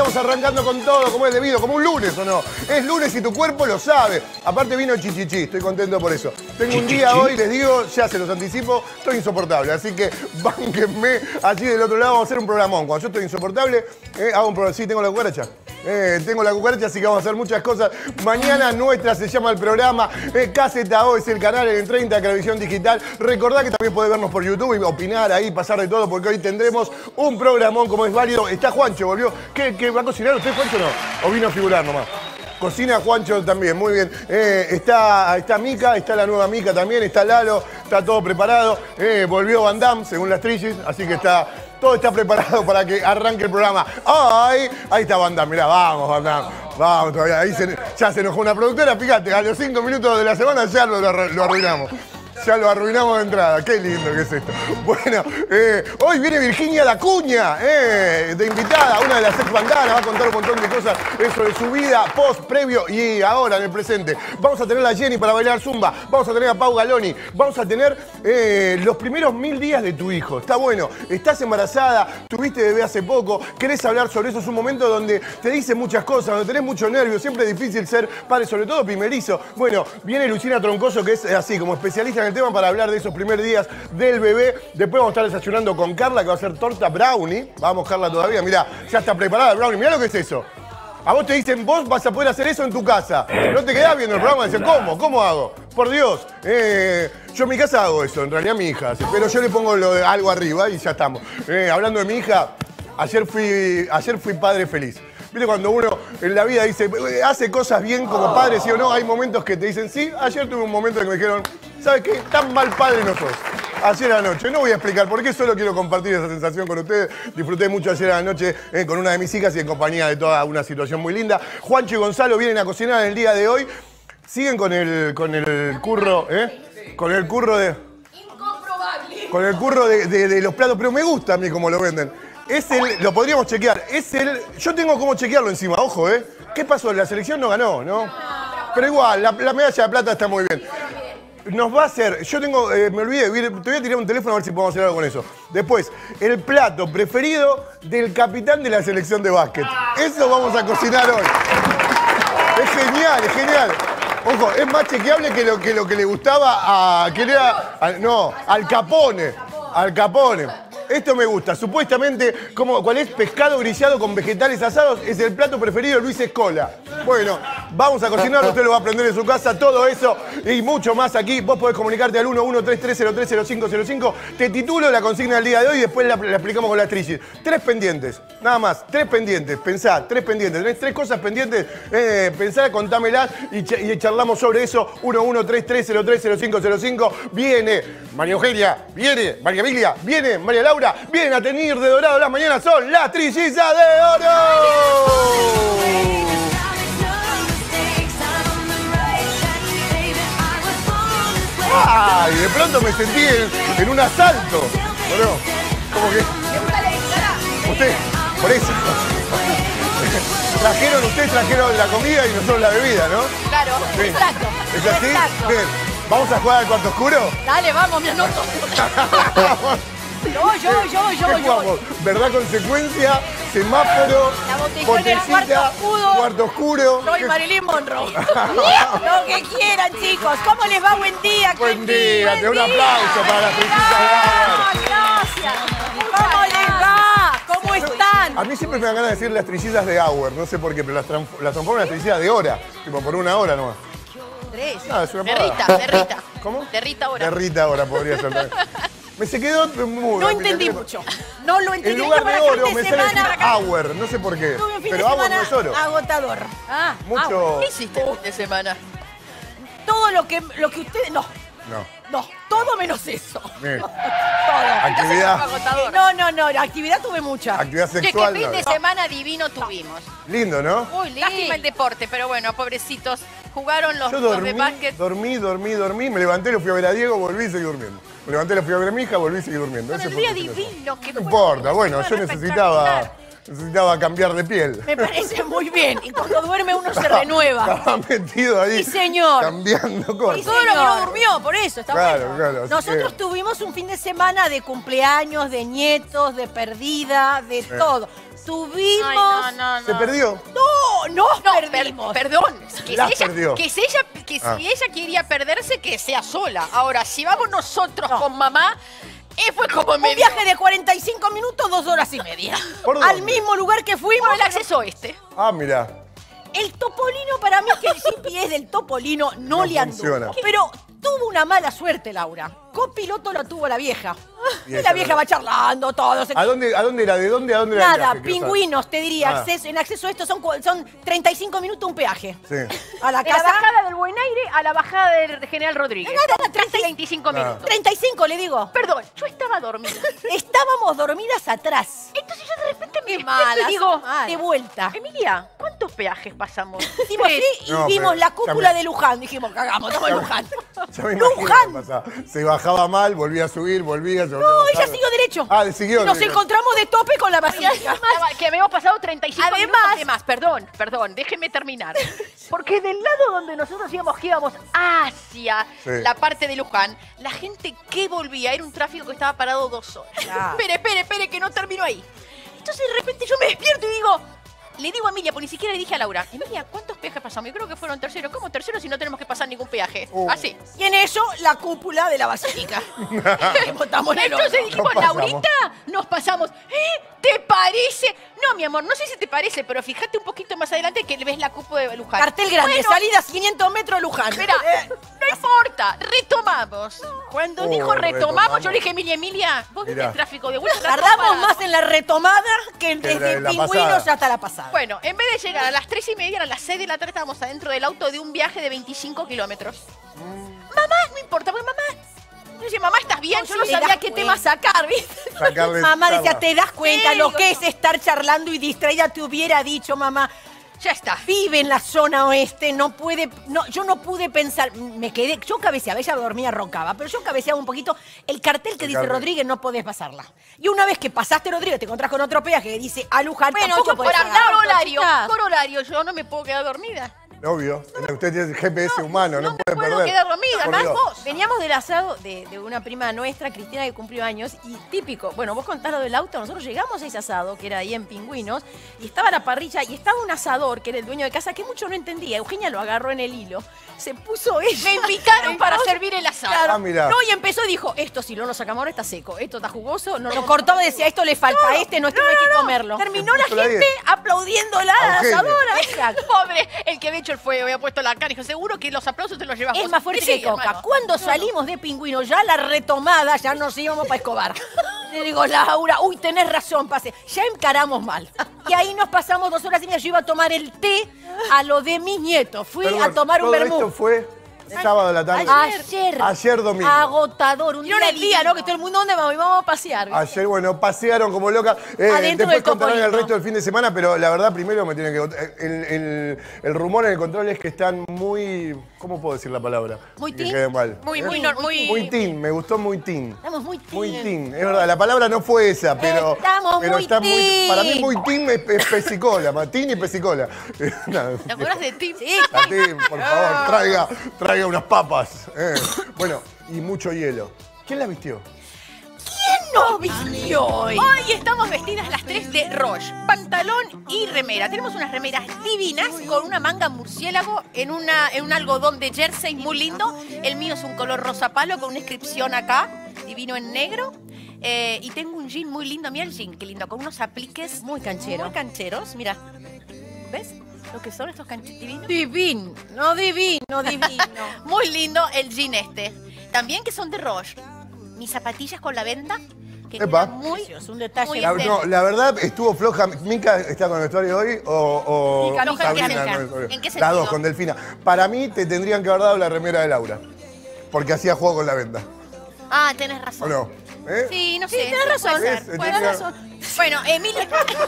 estamos arrancando con todo, como es debido, como un lunes, ¿o no? Es lunes y tu cuerpo lo sabe. Aparte vino Chichichi, estoy contento por eso. Tengo un día hoy, les digo, ya se los anticipo, estoy insoportable. Así que bánquenme allí del otro lado, vamos a hacer un programón. Cuando yo estoy insoportable, hago un programa. Sí, tengo la cucaracha. Tengo la cucaracha, así que vamos a hacer muchas cosas. Mañana nuestra se llama el programa. KZO es el canal en el 30 de Televisión Digital. Recordá que también podés vernos por YouTube y opinar ahí, pasar de todo, porque hoy tendremos un programón como es válido. Está Juancho, volvió. ¿Qué va a cocinar usted, Juancho, no? ¿O vino a figurar nomás? Cocina Juancho también, muy bien. Está Mica, está la nueva Mica también, está Lalo, está todo preparado. Volvió Van Damme, según las trillis, así que todo está preparado para que arranque el programa. ¡Ay! Ahí está Van Damme, mirá, vamos Van Damme. Vamos todavía, ahí ya se enojó una productora, fíjate, a los 5 minutos de la semana ya lo arruinamos. Ya lo arruinamos de entrada. Qué lindo que es esto. Bueno, hoy viene Virginia Dacuña, de invitada, una de las ex bandanas. Va a contar un montón de cosas sobre su vida, post, previo y ahora, en el presente. Vamos a tener a Jenny para bailar zumba. Vamos a tener a Pau Galoni. Vamos a tener los primeros 1000 días de tu hijo. Está bueno. Estás embarazada, tuviste bebé hace poco, querés hablar sobre eso. Es un momento donde te dicen muchas cosas, donde tenés mucho nervio. Siempre es difícil ser padre, sobre todo primerizo. Bueno, viene Luciana Troncoso, que es así, como especialista en el tema, para hablar de esos primeros días del bebé. Después vamos a estar desayunando con Carla, que va a hacer torta brownie. Vamos, Carla, todavía. Mirá, ya está preparada el brownie. Mirá lo que es eso. A vos te dicen, vos vas a poder hacer eso en tu casa. No te quedás viendo el programa y decís, ¿cómo? ¿Cómo hago? Por Dios. Yo en mi casa hago eso, en realidad mi hija hace. Pero yo le pongo algo arriba y ya estamos. Hablando de mi hija, ayer fui padre feliz. ¿Viste cuando uno en la vida dice, hace cosas bien como padre, sí o no? Hay momentos que te dicen, sí. Ayer tuve un momento en que me dijeron, ¿sabes qué? Tan mal padre no sos. Ayer anoche, no voy a explicar por qué, solo quiero compartir esa sensación con ustedes. Disfruté mucho ayer anoche con una de mis hijas y en compañía de toda una situación muy linda. Juancho y Gonzalo vienen a cocinar en el día de hoy. Siguen con el curro, con el curro de... Incomprobable. Con el curro de los platos, pero me gusta a mí como lo venden. Lo podríamos chequear. Yo tengo cómo chequearlo encima, ojo, ¿Qué pasó? La selección no ganó, ¿no? Pero igual, la medalla de plata está muy bien. Nos va a hacer, me olvidé, te voy a tirar un teléfono a ver si podemos hacer algo con eso. Después, el plato preferido del capitán de la selección de básquet. Eso vamos a cocinar hoy. Es genial, es genial. Ojo, es más chequeable que lo que le gustaba al Capone. Al Capone. Esto me gusta. Supuestamente, ¿cuál es? Pescado grillado con vegetales asados. Es el plato preferido de Luis Escola. Bueno, vamos a cocinarlo. Usted lo va a aprender en su casa. Todo eso y mucho más aquí. Vos podés comunicarte al 1133030505. Te titulo la consigna del día de hoy y después la explicamos con las trillis. 3 pendientes. Nada más. 3 pendientes. Pensá. 3 pendientes. ¿Tenés 3 cosas pendientes? Pensá, contámelas y charlamos sobre eso. 1133030505. Viene María Eugenia. Viene María Emilia. Viene María Laura. Vienen a tener de dorado las mañanas, son las trillizas de oro. ¡Ay! De pronto me sentí en un asalto. ¿O no? ¿Cómo que? Usted, por eso. Ustedes trajeron la comida y nosotros la bebida, ¿no? Claro, sí. Exacto. ¿Es así? Exacto. Bien. ¿Vamos a jugar al cuarto oscuro? Dale, vamos, me anoto. Yo. ¿Verdad? Consecuencia, semáforo, la botellón del cuarto oscuro. Soy Marilyn Monroe. Lo que quieran, chicos. ¿Cómo les va? Buen día. Buen día. Un aplauso para las trillizas de oro. Gracias. ¿Cómo les va? ¿Cómo están? A mí siempre me dan ganas de decir las trillizas de hour. No sé por qué, pero las transformo en las trillizas de hora. Tipo, por una hora nomás. 3. Es una de Rita. ¿Cómo? De Rita ahora. De Rita ahora podría ser también. Se quedó mudo. No entendí mucho. No lo entendí. En lugar de oro me sale decir hour, no sé por qué. Pero hour no es oro. Agotador. Mucho. ¿Qué hiciste el fin de semana? Todo lo que ustedes... No, todo menos eso. Todo. Actividad. No, actividad tuve mucha. Actividad sexual. ¿Qué fin de semana divino tuvimos? Lindo, ¿no? Muy lindo. Lástima el deporte, pero bueno, pobrecitos. Jugaron los de básquet. Dormí. Me levanté, lo fui a ver a Diego, volví y seguí durmiendo. Me levanté, lo fui a ver a mi hija, volví y seguí durmiendo. El día divino. Que no importa, bueno, yo necesitaba necesitaba cambiar de piel. Me parece muy bien. Y cuando duerme uno se renueva. Estaba metido ahí. Sí, señor. Cambiando cosas. Y todo lo que no durmió, por eso, está Claro, bueno. claro, así Nosotros que- tuvimos un fin de semana de cumpleaños, de nietos, de perdida, de todo. Tuvimos... Ay, no. ¿Se perdió? No perdimos. Perdón. Que Las si ella, perdió. que si ella quería perderse, que sea sola. Ahora, si vamos nosotros con mamá, fue como Un medio... viaje de 45 minutos, 2 horas y media. ¿Por Al dónde? mismo lugar que fuimos. Por el acceso este. Ah, mira. El Topolino, para mí que el GPS del Topolino no le anduvo. funciona. Pero tuvo una mala suerte, Laura. Copiloto lo tuvo la vieja. Y Y ella la vieja no. va charlando, todo. ¿A dónde era? ¿De dónde a dónde era el Nada, viaje? Quiero saber. pingüinos, te diría. Ah. En acceso a esto son 35 minutos un peaje. Sí. A la De la casa. bajada del Buen Aire a la bajada del General Rodríguez. Nada, 30 y 25 minutos. 35, le digo. Perdón, yo estaba dormida. Estábamos dormidas atrás. Entonces yo de repente me despierto Malas, y digo, malas. De vuelta. Emilia, ¿cuántos peajes pasamos? Hicimos Tres. así y No, vimos pero la ya cúpula me- de Luján. Dijimos, cagamos, estamos en Luján. Ya me imagino Luján. qué pasaba. Se bajaba mal, volvía a subir, volvía, se volvía a No, bajar. ella siguió derecho. Ah, siguió Y nos derecho. encontramos de tope con la basílica. Que me hemos pasado 35 Además- minutos de más. Perdón, déjenme terminar. Porque del lado donde nosotros íbamos, que íbamos hacia Sí. la parte de Luján, la gente que volvía era un tráfico que estaba parado 2 horas. Claro. Espere, que no terminó ahí. Entonces de repente yo me despierto y le digo a Emilia, pues ni siquiera le dije a Laura, Emilia, ¿cuántos peajes pasamos? Yo creo que fueron terceros. ¿Cómo terceros si no tenemos que pasar ningún peaje? Así. Y en eso, la cúpula de la basílica. Botamos en el Entonces horno. dijimos, Nos pasamos. Laurita, nos pasamos. ¿Te parece? No, mi amor, no sé si te parece, pero fíjate un poquito más adelante que ves la cúpula de Luján. Cartel grande, Bueno, salidas 500 metros de Luján. Espera, no importa, retomamos. Cuando dijo retomamos, yo le dije, Emilia, vos viste Mirá. el tráfico de vuelta. Tardamos más en la retomada que Que desde la Pingüinos pasada. hasta la pasada. Bueno, en vez de llegar a las 3:30, a las 6 de la tarde estábamos adentro del auto de un viaje de 25 kilómetros. Mamá, no importa, porque mamá... Yo decía, mamá, ¿estás bien? Yo no Te sabía das qué cuenta. tema sacar, ¿viste? Sacarle Mamá decía, charla. ¿te das cuenta Sí, lo digo que yo. es estar charlando y distraída? Te hubiera dicho, mamá. Ya está. Vive en la zona oeste, yo no pude pensar, me quedé, yo cabeceaba, ella dormía, roncaba, pero yo cabeceaba un poquito, el cartel que dice cartel. Rodríguez no podés pasarla. Y una vez que pasaste Rodríguez, te encontrás con otro peaje que dice a Luján, Bueno, tampoco yo podés por pagar. horario, yo no me puedo quedar dormida. Obvio. Usted tiene GPS humano, no, me puede puedo perder. quedar dormida, Por más Dios. vos. Veníamos del asado de una prima nuestra, Cristina, que cumplió años, y típico, bueno, vos contás lo del auto, nosotros llegamos a ese asado, que era ahí en Pingüinos, y estaba la parrilla, y estaba un asador, que era el dueño de casa, que mucho no entendía. Eugenia lo agarró en el hilo, se puso ella. Me invitaron para servir el asado. Claro. Ah, mirá. No, y empezó y dijo, esto si no lo sacamos ahora está seco, esto está jugoso, no lo cortaba y decía, esto le falta a este, no, esto no hay que comerlo. Terminó la puso la gente 10. aplaudiéndola a la Eugenia. asadora. Exacto. Pobre, el que había hecho el fuego, había puesto la cara, dijo, seguro que los aplausos te los llevas Es vos. más fuerte Sí, que Coca. hermano. Cuando salimos de Pingüino, ya la retomada, ya nos íbamos para Escobar. Le digo, Laura, uy, tenés razón, pase. Ya encaramos mal. Y ahí nos pasamos 2 horas y media. Yo iba a tomar el té a lo de mis nietos. Fui Perdón, a tomar un todo vermú. esto fue sábado a la tarde. Ayer domingo. Agotador, un Vieron día el día, ¿no? Que todo el mundo, ¿dónde vamos? Y vamos a pasear. ¿viste? Ayer, bueno, pasearon como loca. Adentro Después del contarán el Topolino. resto del fin de semana, pero la verdad primero me tienen que contar. El rumor en el control es que están muy... ¿Cómo puedo decir la palabra? Muy Que teen. quede mal. Muy, ¿Eh? muy, no- muy... Muy teen, me gustó muy teen. Estamos muy Muy teen. teen, es verdad, la palabra no fue esa, pero... Estamos pero muy está teen. para mí muy teen es pesicola, teen y pesicola. Nada, ¿Te acuerdas de ti? Sí. a teen, por favor, traiga unas papas. Bueno, y mucho hielo. ¿Quién la vistió? ¿Quién nos vistió hoy? Hoy estamos vestidas las 3 de Roche, pantalón y remera. Tenemos unas remeras divinas con una manga murciélago en un algodón de jersey muy lindo. El mío es un color rosa palo con una inscripción acá, divino en negro. Y tengo un jean muy lindo, mira el jean, qué lindo, con unos apliques Muy canchero. muy cancheros. Mira, ¿ves lo que son estos cancheros divinos? Divino, divino. Muy lindo el jean este. También que son de Roche. Mis zapatillas con la venda, que Epa. quedan muy... Es un detalle. Muy No, la verdad estuvo floja. ¿Mica está con el vestuario hoy o Mica, Mica, Sabrina? ¿en qué con el sentido? vestuario? ¿En qué Las sentido? dos, con Delfina. Para mí te tendrían que haber dado la remera de Laura. Porque hacía juego con la venda. Ah, tenés ¿O razón. no? ¿Eh? Sí, no Sí, sé. tenés razón. puede ser, ¿Ves? puede Tenía- ser. Bueno, Emilia...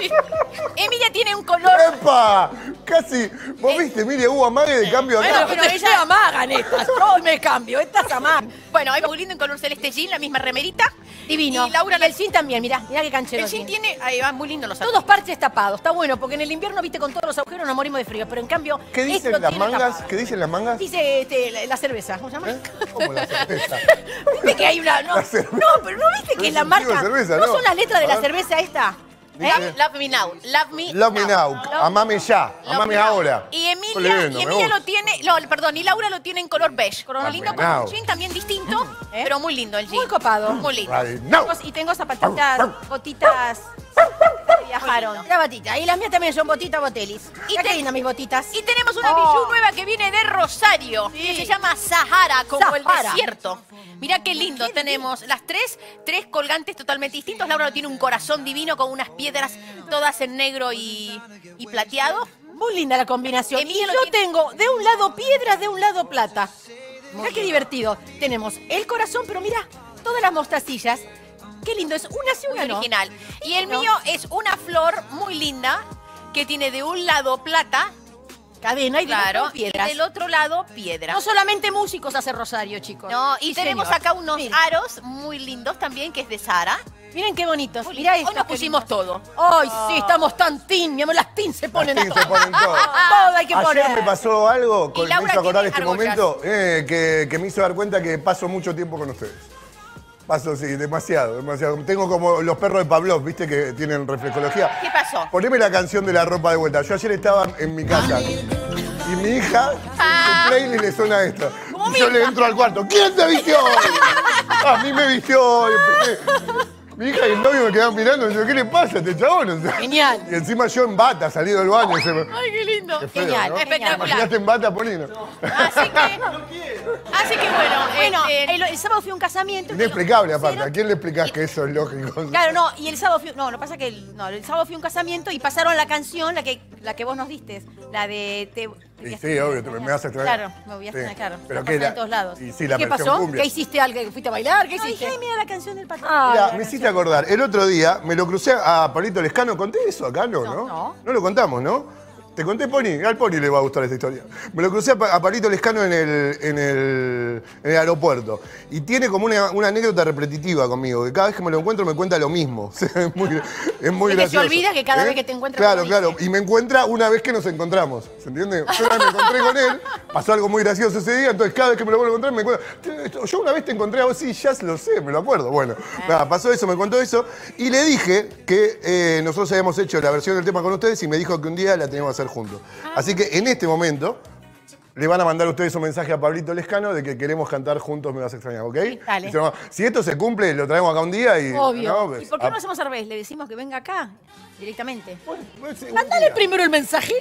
Emilia tiene un color... ¡Epa! Casi. ¿Vos viste, Emilia, hubo amague de cambio acá? Bueno, pero ella amagan estas. Yo me cambio, estas amagan. Bueno, hay muy lindo en color celeste jean, la misma remerita. Divino. Y Laura... el jean también, mirá qué canchero. El jean tiene... Ahí va, muy lindo los Todos parches tapados, está bueno, porque en el invierno, viste, con todos los agujeros nos morimos de frío, pero en cambio... ¿Qué dicen las mangas? ¿Qué dicen las mangas? Dice la cerveza, ¿cómo se llama? ¿Cómo la cerveza? ¿Viste que hay una...? No, La cerveza. no, pero ¿no viste que es la Distintivo marca? de cerveza, ¿No no. son las letras de A la ver. cerveza esta? Love me now. Love me now. Amame ya. Amame ahora. Y Qué Emilia, lindo, me Emilia gusta. lo tiene, perdón, y Laura lo tiene en color beige. Color Love lindo me con now. un jean también distinto, pero muy lindo el jean. Muy copado. Muy lindo. Right now. Y tengo zapatitas, botitas que viajaron. La botita. Y las mías también son botitas botelis. Y qué lindas mis botitas. Y tenemos una Oh. bijú nueva que viene de Rosario, que se llama Sahara, como el Sahara. desierto. Mirá qué lindo, tenemos las tres colgantes totalmente distintos. Laura tiene un corazón divino con unas piedras todas en negro y plateado. Muy linda la combinación. Emilia Y lo yo tiene- tengo de un lado piedras, de un lado plata. Mirá qué divertido. Tenemos el corazón, pero mira, todas las mostacillas. Qué lindo, es una sí, Muy una no. original. Y el No. mío es una flor muy linda que tiene de un lado plata, Cadena y de claro, otro y piedras. del otro lado piedra. No solamente músicos hace Rosario, chicos. No, y Sí, tenemos señor. acá unos Miren, aros muy lindos también, que es de Sara. miren qué bonitos. Muy Mirá lindo. esto. Hoy nos pusimos todo. Ay, sí, estamos tan teen. Mi amor, las teen se ponen Las a teen se ponen todo. Todo hay que poner. Ayer me pasó algo, Y me Laura hizo acordar tiene este argollas. momento, que me hizo dar cuenta que paso mucho tiempo con ustedes. Paso, sí, demasiado, demasiado. Tengo como los perros de Pavlov, ¿viste? Que tienen reflexología. ¿Qué pasó? Poneme la canción de la ropa de vuelta. Yo ayer estaba en mi casa y mi hija, su playlist le suena esto. Y yo le entro al cuarto. ¿Quién te vistió hoy? A mí me vistió hoy. Mi hija y el novio me quedaban mirando y yo, ¿qué le pasa a este chabón? O sea, Genial. Y encima yo en bata, salido del baño. Ay, qué lindo. Qué feo, Genial, ¿no? espectacular. Imagínate en bata, Polino. Así que bueno, Bueno, este, el sábado fui a un casamiento. Inexplicable, aparte. ¿A quién le explicás que eso es lógico? Claro, no, y el sábado fui... No, lo que pasa que el sábado fui a un casamiento y pasaron la canción, la que vos nos diste, la de... Y sí, obvio, me vas a extrañar. Claro, me voy a extrañar, Sí. claro. Pero La qué pasan en todos lados. Y sí, la ¿Qué versión pasó? cumbia. ¿Qué hiciste? ¿Algo? ¿Fuiste a bailar? ¿Qué No, hiciste? dije, ay, mira la canción del patrón. Mira, me hiciste acordar. El otro día me lo crucé a Pablito Lescano. ¿Conté eso acá? No, ¿no? No. No lo contamos, ¿no? Te conté, Pony. Al Pony le va a gustar esta historia. Me lo crucé a Pablito Lescano en el aeropuerto. Y tiene como una anécdota repetitiva conmigo. Que cada vez que me lo encuentro me cuenta lo mismo. O sea, es muy Es que gracioso. se olvida que cada vez que te encuentra Claro, lo claro. dice. Y me encuentra una vez que nos encontramos. ¿Se entiende? Yo una vez me encontré con él. Pasó algo muy gracioso ese día. Entonces cada vez que me lo vuelvo a encontrar me cuenta. Yo una vez te encontré a vos. Sí, ya lo sé, me lo acuerdo. Bueno, nada, pasó eso, me contó eso. Y le dije que nosotros habíamos hecho la versión del tema con ustedes y me dijo que un día la teníamos que hacer juntos. Así que en este momento le van a mandar ustedes un mensaje a Pablito Lescano de que queremos cantar juntos Me Vas a Extrañar, ¿ok? Dale. Y se llama, si esto se cumple, lo traemos acá un día y... Obvio. ¿no? Pues, ¿Y por qué no hacemos al revés? Le decimos que venga acá, directamente. pues, un Mándale día. primero el mensaje.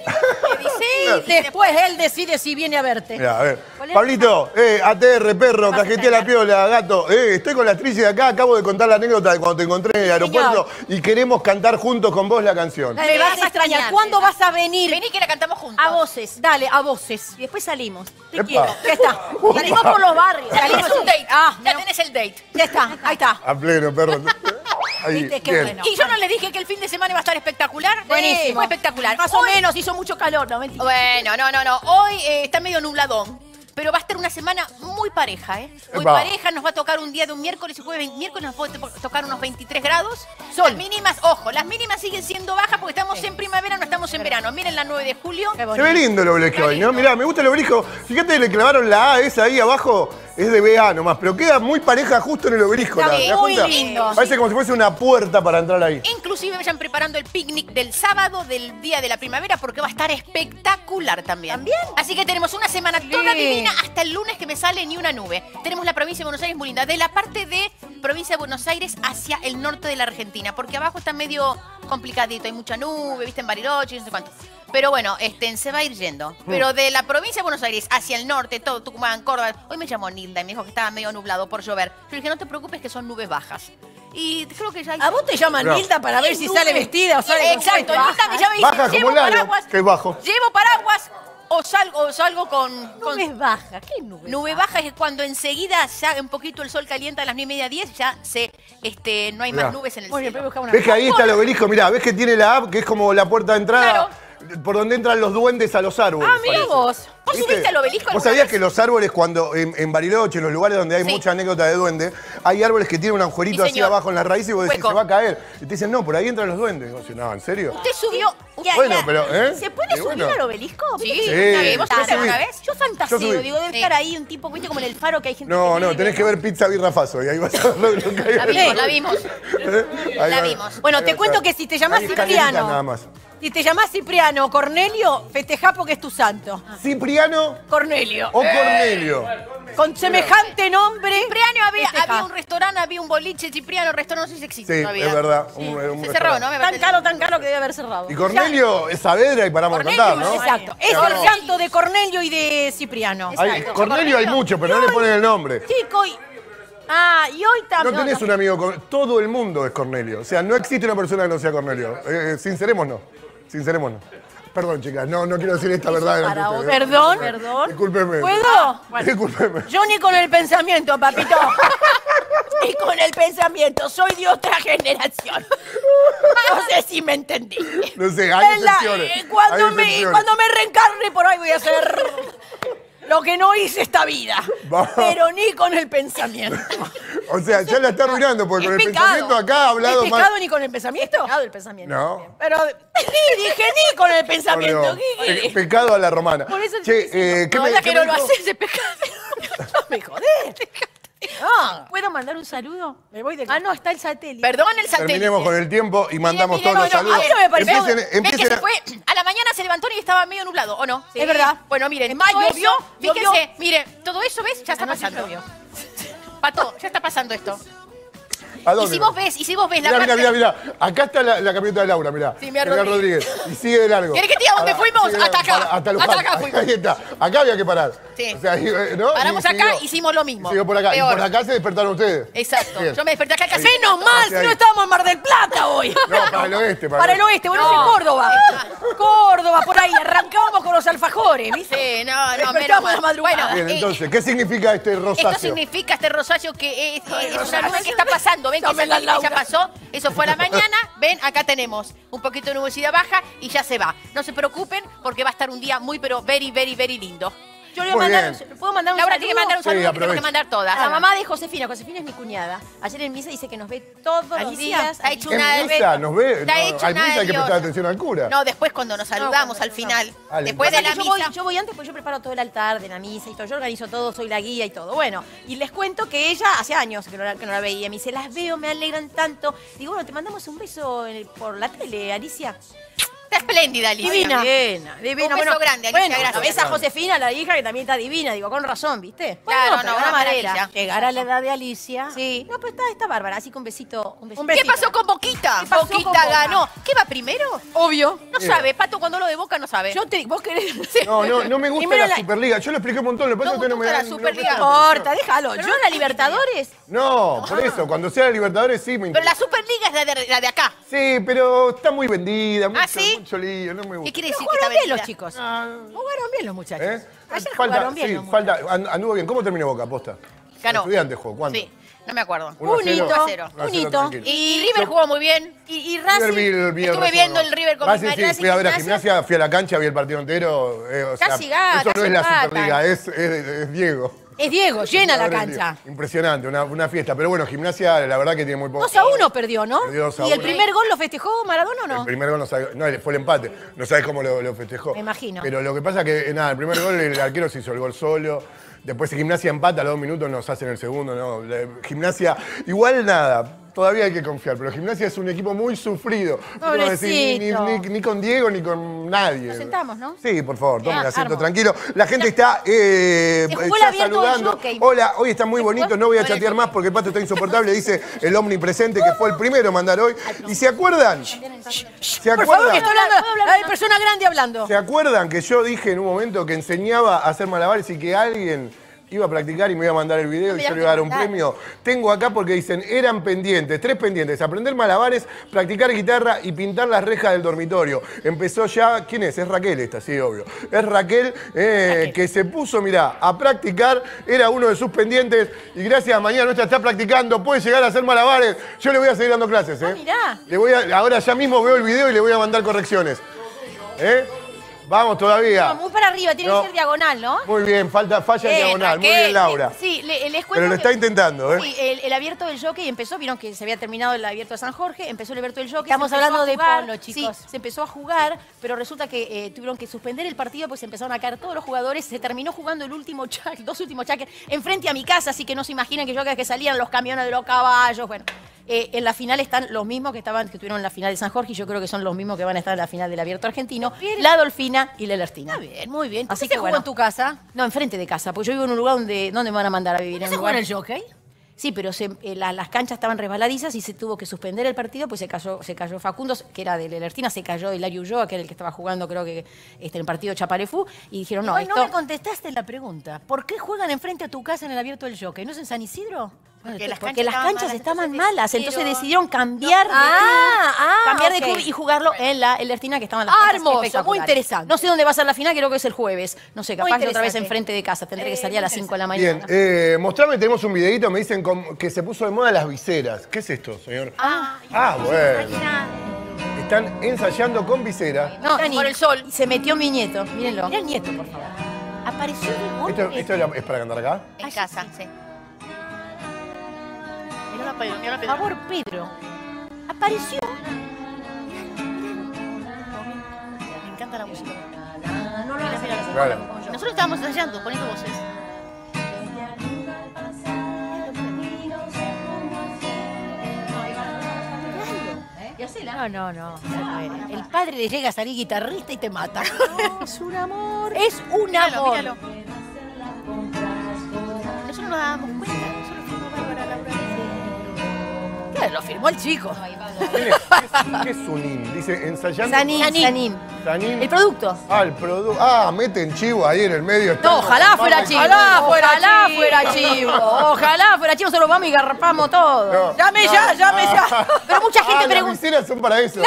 Claro. Y después él decide si viene a verte. Mirá, a ver. ¿Cuál es? Pablito, ATR, perro, Vas a cajetea la extrañar. piola, gato. Estoy con la actriz de acá, acabo de contar la anécdota de cuando te encontré en el aeropuerto y queremos cantar juntos con vos la canción. Me vas a extrañar. ¿Cuándo vas a venir? vení que la cantamos juntos. A voces, dale, a voces. Y después salimos. Te Epa. quiero. Ya está. Salimos por los barrios. Ya Salimos tenés un date. Ah, Ya no. tenés el date. Ya está, ahí está. A pleno, perro. Ahí, Viste, qué bien. bueno. Y yo no le dije que el fin de semana iba a estar espectacular. Buenísimo. Fue espectacular. Más o Hoy- menos, hizo mucho calor, no mentira. Bueno, no. Hoy está medio nubladón. Pero va a estar una semana muy pareja, ¿eh? Muy Epa. pareja, nos va a tocar un día de un miércoles y jueves. Miércoles nos puede tocar unos 23 grados. Sol. Las mínimas, ojo, las mínimas siguen siendo bajas porque estamos en primavera, no estamos en verano. Miren la 9 de julio. Qué Se bonito. ve lindo el obelisco hoy, ¿no? Mirá, me gusta el obelisco. Fíjate, le clavaron la A esa ahí abajo. Es de BA nomás, pero queda muy pareja justo en el obelisco. Está ¿te das muy cuenta? lindo. Parece como si fuese una puerta para entrar ahí. Inclusive vayan preparando el picnic del sábado del día de la primavera porque va a estar espectacular también. ¿También? Así que tenemos una semana toda Sí. divina hasta el lunes que me sale ni una nube. Tenemos la provincia de Buenos Aires muy linda. De la parte de provincia de Buenos Aires hacia el norte de la Argentina. Porque abajo está medio complicadito. Hay mucha nube, viste, en Bariloche y no sé cuánto. Pero bueno, se va a ir yendo. Pero de la provincia de Buenos Aires hacia el norte, todo Tucumán, Córdoba. Hoy me llamó Nilda y me dijo que estaba medio nublado por llover. Yo le dije, no te preocupes que son nubes bajas. Y creo que ya hay... ¿A vos te llaman No. Nilda para ver si sale vestida o sale con Exacto, suéter? Nilda me llama y dice, Baja llevo como Lalo, paraguas, que es bajo. llevo paraguas, O salgo con Nubes bajas. ¿Qué nubes nube baja, es cuando enseguida ya un poquito el sol calienta a las 9:30, 10, ya no hay Mirá. más nubes en el Muy bien, cielo. pero busca una. ¿Ves que ahí está el obelisco? Mirá, ¿ves que tiene la app que es como la puerta de entrada? Por donde entran los duendes a los árboles. Ah, mira parece. vos. ¿Vos ¿Viste? subiste al obelisco ¿Vos alguna sabías vez? que los árboles cuando en Bariloche, en los lugares donde hay Sí. mucha anécdota de duende, hay árboles que tienen un agujerito Sí, así señor. abajo en la raíz y vos decís, Hueco. se va a caer? Y te dicen, no, por ahí entran los duendes. Y vos decís, no, ¿en serio? ¿Usted subió? Bueno, pero, ¿eh? ¿Se puede Y subir bueno. al obelisco? Sí, Sí, una vez. ¿Vos yo subiste subí. alguna vez? Yo fantaseo, Yo subí. digo, debe Sí. estar ahí un tipo, viste, como en el faro que hay gente No, que no, vive, tenés que ver Pizza Birra Faso y ahí vas a ver lo que hay. La vimos. Ahí La va. vimos. Bueno, Ahí te va a cuento estar. que si te llamás Ahí escaleritas Cipriano. nada más. Si te llamás Cipriano o Cornelio, festejá porque es tu santo. ¿Cipriano Cornelio. o Cornelio? Con semejante nombre. Cipriano festejá. había un restaurante, había un boliche, Cipriano, restaurante, no sé si existe Sí, todavía. es verdad. Sí. un Se restaurante. cerró, ¿no? Me parece. tan caro que debe haber cerrado. Y Cornelio es Saavedra y paramos de Cornelio, contar, ¿no? Exacto. Es Claro. el santo de Cornelio y de Cipriano. Hay- Cornelio hay mucho, pero no le ponen el nombre. Chico, y Y hoy No también. tenés un amigo, todo el mundo es Cornelio. O sea, no existe una persona que no sea Cornelio. Sincerémonos. Sincerémonos. Perdón, chicas, no quiero decir esta verdad delante de para ustedes. Perdón. Perdón. Discúlpeme. ¿puedo? Discúlpeme. Yo ni con el pensamiento, papito. Ni con el pensamiento. Soy de otra generación. No sé si me entendí. No sé, hay En la- excepciones. cuando, Hay me, excepciones. cuando me reencarne por ahí voy a hacer lo que no hice esta vida. Va. Pero ni con el pensamiento. O sea, ya la está arruinando porque Es con el pecado. pensamiento acá ha ¿Es hablado pecado más. ni con el pensamiento? Pecado el pensamiento. No. Pero ni dije ni con el pensamiento. Por Dios. ¿Qué querés? Pecado a la romana. Por eso Che, ¿qué No, me, ya qué que me no lo dijo? haces, es pecado. No me jodés. No, ¿Puedo mandar un saludo? me voy de No, está el satélite. Perdón el satélite. Terminemos con el tiempo y mandamos Mire, todos los bueno, saludos. a mí no me pareció- Empiecen, ¿Ves que empiecen se a- fue? A la mañana se levantó y estaba medio nublado, ¿o no? Es verdad. Bueno, miren, Es más, todo llovió, eso, fíjense, llovió. mire, todo eso, ¿ves? Ya está Anoche pasando. llovió. Pato, ya está pasando esto. ¿A Y dónde? si vos ves la Mirá, parte... mirá. Acá está la camioneta de Laura, mirá. Sí, mirá, Mirá, Rodríguez. Y sigue de largo. ¿Querés que te diga dónde fuimos? sigue de Hasta largo. acá. Hasta Luján. Hasta acá fuimos. Ahí está. Acá había que parar. Sí. O sea, ahí, ¿no? Paramos Y acá, siguió. hicimos lo mismo. Siguió por acá. Peor. Y por acá se despertaron ustedes. Exacto. Bien. Yo me desperté acá casi. Menos mal, si Hacia no ahí. estábamos en Mar del Plata hoy. No, para el oeste. Para el oeste, bueno, No. es en Córdoba. Córdoba, por ahí. Arrancábamos con los alfajores, ¿viste? Sí, no, menos Despertamos a la mal. madrugada. Bien, entonces, ¿qué significa este rosáceo? Esto significa este rosario que es una nube que está pasando. Ven que Dame la esa nube ya Laura. pasó. Eso fue a la mañana. Ven, acá tenemos un poquito de nubosidad baja y ya se va. No se preocupen porque va a estar un día muy, pero very, very, very lindo. Yo le voy a Muy mandar bien. ¿puedo mandar un Laura saludo? tiene que mandar un Sí, saludo que tengo aprovecha. que mandar todas. A la mamá de Josefina. Josefina es mi cuñada. Ayer en misa dice que nos ve todos los Alicia, días. ha hecho En una misa nos ve. Está No, hecho al una misa hay que Dios. prestar atención al cura. No, después cuando nos saludamos cuando al final. Dale. Después de Pasa la que misa. yo voy antes porque yo preparo todo el altar de la misa y todo. Yo organizo todo, soy la guía y todo. Bueno, y les cuento que ella hace años que no la veía. Me dice, las veo, me alegran tanto. Digo, bueno, te mandamos un beso por la tele, Alicia. Está espléndida, Alicia. Divina. Divina. Un beso grande, Alicia, bueno, gracias. ves a Josefina, la hija, que también está divina. Digo, con razón, ¿viste? Claro, pero no, buena una manera. maravilla. Llegar a la edad de Alicia. Sí. No, pero está bárbara. Así que un besito. Un besito. ¿Qué pasó con Boquita? ¿Qué pasó con Boquita Boca? ganó. ¿Qué va primero? Obvio. No sabe. Pato cuando lo de Boca no sabe. ¿Vos querés? No me gusta Primero la la- Superliga. Yo lo expliqué un montón. Lo que pasa No es que no me gusta dan- la no Superliga. prestan No atención. importa, déjalo. ¿Pero Yo no la Libertadores? No, por eso. Cuando sea la Libertadores sí me Pero la interesa. Superliga es la de acá. Sí, pero está muy vendida. Mucho, ¿sí? mucho lío. No me ¿Qué gusta. quiere decir que está Jugaron bien vendida? los chicos. Ah, Jugaron bien los muchachos. ¿eh? Ayer Falta, jugaron bien sí, los falta. Anduvo bien. ¿Cómo terminó Boca, aposta? Ganó. Estudiante jugó. ¿Cuánto? Sí, no me acuerdo. 1-0. 1-0. 1-0, tranquilo. Y River jugó muy bien. Y Racing. Estuve viendo el River con Racing, mi sí, Racing fui a ver a Gimnasia. Gimnasia, fui a la cancha, vi el partido entero. O sea, Casi gana, eso no casi es la empatan. Superliga, es Diego. Es Diego, llena la Madre cancha. mía, impresionante, una fiesta. Pero bueno, Gimnasia la verdad que tiene muy poco. 2-1 perdió, ¿no? Perdió 2-1. ¿Y el primer gol lo festejó Maradona o El no? primer gol no sabe, no, fue el empate. No sabes cómo lo festejó. Me imagino. Pero lo que pasa que, nada, el primer gol el arquero se hizo el gol solo. Después Gimnasia empata, a los 2 minutos nos hacen el segundo. No, Gimnasia, igual nada. Todavía hay que confiar, pero Gimnasia es un equipo muy sufrido. No voy a decir ni con Diego ni con nadie. Nos sentamos, ¿no? Sí, por favor, tomen asiento armo. tranquilo. La gente está jugó ya la bien todo el saludando. jockey. Hola, hoy está muy bonito, no voy a chatear más porque el Pato está insoportable, dice el omnipresente que fue el primero en mandar hoy. ¿Y se acuerdan? ¿Se Por favor, que acuerdan? estoy hablando. Hay persona grande hablando. ¿Se acuerdan que yo dije en un momento que enseñaba a hacer malabares y que alguien Iba a practicar y me iba a mandar el video y yo le iba a dar un premio. Tengo acá porque dicen, eran pendientes, 3 pendientes. Aprender malabares, practicar guitarra y pintar las rejas del dormitorio. Empezó ya, ¿quién es? Es Raquel esta, sí, obvio. Es Raquel, que se puso, mirá, a practicar. Era uno de sus pendientes y gracias a mañana nuestra está practicando. Puede llegar a hacer malabares. Yo le voy a seguir dando clases, mirá. Ahora ya mismo veo el video y le voy a mandar correcciones. Vamos todavía. No, muy para arriba, tiene que ser diagonal, ¿no? Muy bien, falla en diagonal. Muy bien, Laura. Sí, les cuento. Pero lo está intentando, ¿eh? Sí, el abierto del jockey empezó, vieron que se había terminado el abierto de San Jorge, empezó el abierto del jockey. Estamos hablando de polo, chicos. Sí, se empezó a jugar, pero resulta que tuvieron que suspender el partido porque se empezaron a caer todos los jugadores. Se terminó jugando el último dos últimos chaques enfrente a mi casa, así que no se imaginen que yo cada vez que salían los camiones de los caballos, bueno. En la final están los mismos que estuvieron en la final de San Jorge y yo creo que son los mismos que van a estar en la final del Abierto Argentino, la Dolfina y la Elertina. Está bien, muy bien. Así que que jugó en tu casa? No, enfrente de casa, porque yo vivo en un lugar donde me van a mandar a vivir. ¿No en se un juega en lugar... el jockey? Sí, pero las canchas estaban resbaladizas y se tuvo que suspender el partido, pues se cayó Facundo, que era de la Elertina, se cayó Hilario Ulloa, que era el que estaba jugando, creo que en el partido Chapalefú, y dijeron, no, no me contestaste la pregunta. ¿Por qué juegan enfrente a tu casa en el Abierto del Jockey? ¿No es en San Isidro? Porque las canchas estaban malas, entonces decidieron cambiar de club y jugarlo en la Elertina, que estaban las canchas hermoso, muy interesante. No sé dónde va a ser la final, creo que es el jueves. No sé, capaz que otra vez interesante. enfrente de casa, tendré que salir a las 5 de la mañana. Bien, mostrame, tenemos un videito, me dicen que se puso de moda las viseras. ¿Qué es esto, señor? Bueno. Están ensayando con visera. No, por el sol. Y se metió mi nieto, mírenlo. Mira el nieto, por favor. Apareció de golpe. ¿Esto es para cantar acá? En casa, sí. Mira la Pedro, mira la Por Pedro. favor, Pedro. Apareció. Me encanta la música. Claro. Nosotros estábamos ensayando, poniendo voces. No. El padre le llega a salir guitarrista y te mata. Es un amor. Es un amor. Míralo. Nosotros nos dábamos cuenta. Nosotros fuimos Bárbara Laura. Claro, lo firmó el chico. ¿Qué es Sunim? Dice ensayando. Sanim. Sanim. El producto. El producto. Meten chivo ahí en el medio. No, ojalá fuera chivo. Ojalá fuera chivo. Solo vamos y garrapamos todo. No. Llame ya. Pero mucha gente Las pregunta. viseras son para eso.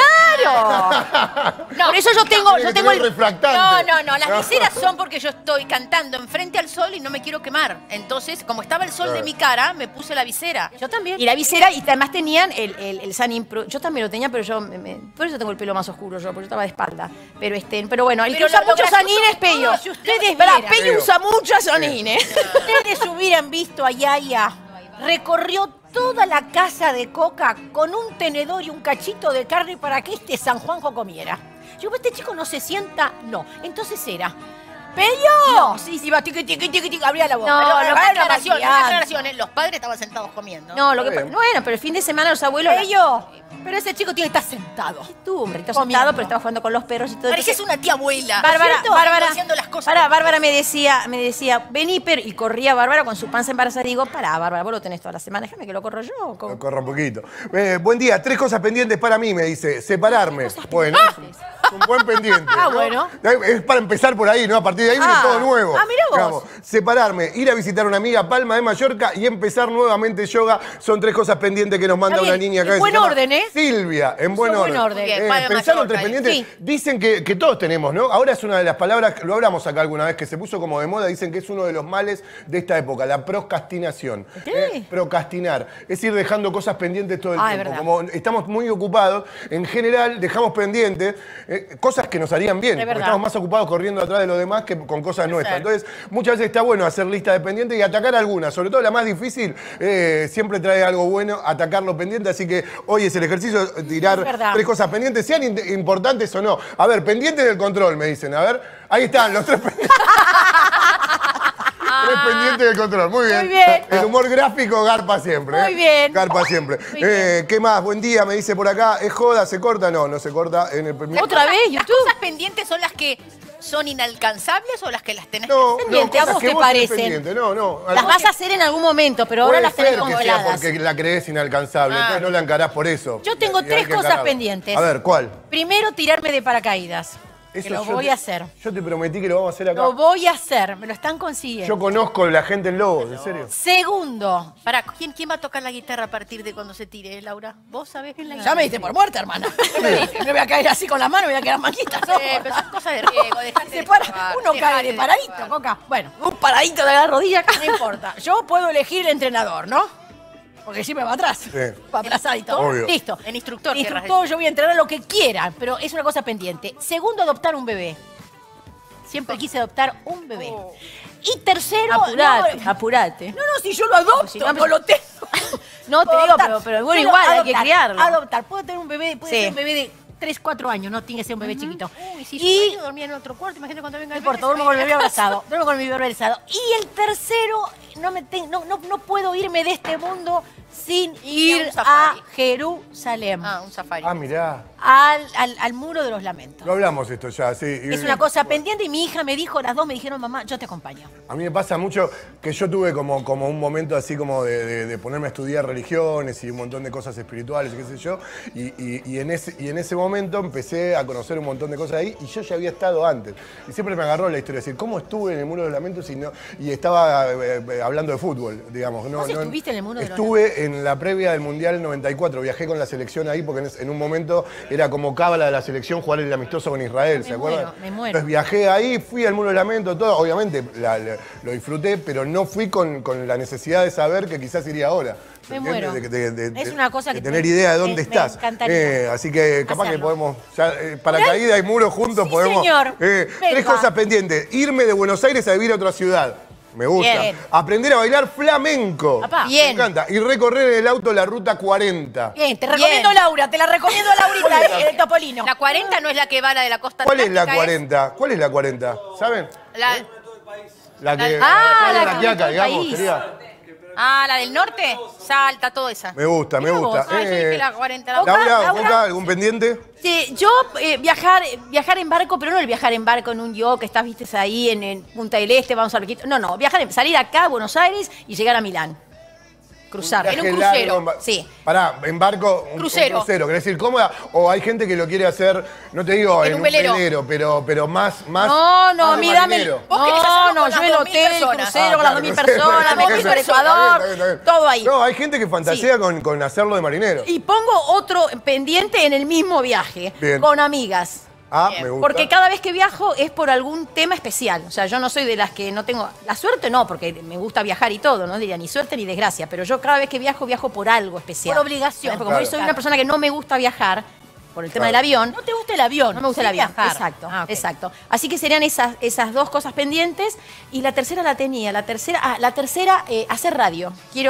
¡Claro! Por eso yo tengo el... refractante. No, las viseras son porque yo estoy cantando enfrente al sol y no me quiero quemar. Entonces, como estaba el sol de mi cara, me puse la visera. Yo también. Y la visera, y además tenían el Sanim. Yo también lo tenía, pero yo... por eso tengo el pelo más oscuro yo, porque yo estaba de espalda. Pero bueno, el que usa mucho Sanín es Pello. No, si ustedes Pero vieran. Pello usa mucho Sanín, ¿eh? Ustedes hubieran visto a Yaya. Recorrió toda la casa de Coca con un tenedor y un cachito de carne para que este San Juanjo comiera. Yo, este chico no se sienta, no. Entonces era, ¡Pello! No, sí, iba tiqui, abría la boca. No, Pero, Una bueno, aclaración, maquillando. los padres estaban sentados comiendo. No, bueno, pero el fin de semana los abuelos... Pello, pero ese chico tiene que estar sentado. Tú, hombre, estás Comiendo. sentado, pero estaba jugando con los perros y todo. Pareces una tía abuela. Bárbara, haciendo las cosas. Bárbara me decía, vení, pero... Y corría Bárbara con su panza embarazada. Y digo, Bárbara, vos lo tenés toda la semana. Déjame que lo corro yo. Corra un poquito. Buen día, 3 cosas pendientes para mí, me dice. Separarme. Bueno, es un buen pendiente. Bueno. Es para empezar por ahí, ¿no? A partir de ahí viene todo nuevo. Mirá vos. Digamos, separarme, ir a visitar a una amiga a Palma de Mallorca y empezar nuevamente yoga. Son 3 cosas pendientes que nos manda Está una bien, niña acá. en que buen se llama orden, ¿eh? Silvia, en buen orden. Bien, Palma de ¿Pensaron 3 Mallorca, pendientes? sí. Dicen que todos tenemos, ¿no? Ahora es una de las palabras, lo hablamos acá alguna vez, que se puso como de moda. Dicen que es uno de los males de esta época, la procrastinación. ¿Qué? Procrastinar. Es ir dejando cosas pendientes todo el Es tiempo. verdad. Como estamos muy ocupados, en general dejamos pendientes cosas que nos harían bien. Porque verdad. estamos más ocupados corriendo atrás de los demás que con cosas nuestras. Entonces, muchas veces está bueno hacer lista de pendientes y atacar algunas. Sobre todo la más difícil, siempre trae algo bueno, atacar lo pendiente. Así que hoy es el ejercicio de tirar Es verdad. 3 cosas pendientes, sean importantes o no. A ver, pendientes del control, me dicen. A ver, ahí están los 3 pendientes. 3 pendientes del control. Muy bien. Muy bien. El humor gráfico garpa siempre. Muy bien. Garpa siempre. ¿Qué más? Buen día, me dice por acá. ¿Es joda? ¿Se corta? No, no se corta en el primer... ¿Otra vez, ¿Las YouTube? cosas pendientes son las que son inalcanzables o las que las tenés No, pendiente, cosas ¿a vos que te tenés parecen? pendiente. No. Las vas a hacer en algún momento, pero ahora Puede las tenés ser que sea congeladas. porque la crees inalcanzable, entonces no la encarás por eso. Yo tengo Y hay 3 que cosas encararla. pendientes. A ver, ¿cuál? Primero, tirarme de paracaídas. Que lo voy a hacer. Yo te prometí que lo vamos a hacer acá. Lo voy a hacer, me lo están consiguiendo. Yo conozco a la gente en Lobos, ¿en serio? Segundo. Pará, ¿quién va a tocar la guitarra a partir de cuando se tire, Laura? ¿Vos sabés bien la guitarra? Ya me diste por muerta, hermana. Me voy a caer así con la mano, me voy a quedar manquita. ¿No? Pero son cosas de riesgo, dejate Se de para, jugar, uno cae de dejate paradito, jugar. Coca. Bueno, un paradito de la rodilla acá. No importa. Yo puedo elegir el entrenador, ¿no? Porque si me va atrás. Sí. Va atrasado. Obvio. Listo. El instructor, El querrás instructor, yo voy a entrenar lo que quieran, pero es una cosa pendiente. Segundo, adoptar un bebé. Siempre quise adoptar un bebé. Y tercero... Apurate, no, apurate. no, si yo lo adopto, Si no, no, lo tengo. No, te Puedo digo, adoptar. pero bueno, Quiero igual, hay que adoptar, criarlo. Adoptar. Puedo tener un bebé, puede Sí. ser un bebé de 3, 4 años, no tiene que ser un bebé chiquito. Uy, si yo Y duermo, dormía en otro cuarto, imagínate cuando venga no el importa, bebé, duermo con el bebé abrazado. Duermo con mi bebé abrazado. Y el tercero, no puedo irme de este mundo sin ir un a safari. Jerusalén. un safari. Ah, mirá. Al muro de los lamentos. Lo hablamos esto ya, sí. Es una cosa pendiente y mi hija me dijo, las dos me dijeron, mamá, yo te acompaño. A mí me pasa mucho que yo tuve como un momento así como de ponerme a estudiar religiones y un montón de cosas espirituales y qué sé yo. Y en ese momento empecé a conocer un montón de cosas ahí y yo ya había estado antes. Y siempre me agarró la historia, es decir, ¿cómo estuve en el Muro de los Lamentos y estaba hablando de fútbol, digamos? ¿Vos estuviste en el Muro de los Estuve en la previa del Mundial 94, viajé con la selección ahí porque en un momento era como cábala de la selección jugar el amistoso con Israel, ¿se acuerdan? Me muero. Entonces viajé ahí, fui al Muro de Lamento, todo, obviamente lo disfruté, pero no fui con la necesidad de saber que quizás iría ahora. Me ¿entiendes? muero. Es una cosa de que tener idea de dónde me estás. encantaría Así que capaz hacerlo. que podemos, paracaídas y muros juntos Sí, podemos. señor. Tres Venga. cosas pendientes. Irme de Buenos Aires a vivir a otra ciudad. Me gusta. Bien. Aprender a bailar flamenco. Papá. Me encanta. Y recorrer en el auto la ruta 40. Bien, te recomiendo Laura, te la recomiendo Laurita, el Topolino. La 40 no es la que va a la de la costa ¿Cuál es la atlántica, 40? ¿Cuál es la 40? ¿Saben? La que la que Quiaca, conectó el digamos, país. sería. la del norte, Salta, toda esa. Me gusta, me gusta. Ah, yo dije la 40. Laura, Laura. ¿Boca, algún pendiente? Sí, yo viajar en barco, pero no el viajar en barco en un yacht que estás, viste, ahí en Punta del Este, vamos a Arquito. No, salir acá a Buenos Aires y llegar a Milán. Cruzar. Viaje En un largo, crucero. Sí. Pará, en barco, un Crucero. crucero, ¿querés decir cómoda? O hay gente que lo quiere hacer, no te digo en un un velero. velero, pero más. No, más de mírame. marinero. Vos querés hacerlo con Yo las el 2000 hotel, el personas. crucero, con las 2000 personas, me voy para Está Ecuador, bien, está bien. todo ahí. No, hay gente que fantasea con hacerlo de marinero. Y pongo otro pendiente en el mismo viaje, Bien. con amigas. Ah, me gusta. Porque cada vez que viajo es por algún tema especial. O sea, yo no soy de las que no tengo... La suerte no, porque me gusta viajar y todo, no diría ni suerte ni desgracia. Pero yo cada vez que viajo por algo especial. Por obligación. Porque como yo soy una persona que no me gusta viajar, por el tema del avión... ¿No te gusta el avión? No me gusta Sí, el avión. viajar. Exacto, Ah, ok. exacto. Así que serían esas dos cosas pendientes. Y la tercera la tenía. La tercera, hacer radio.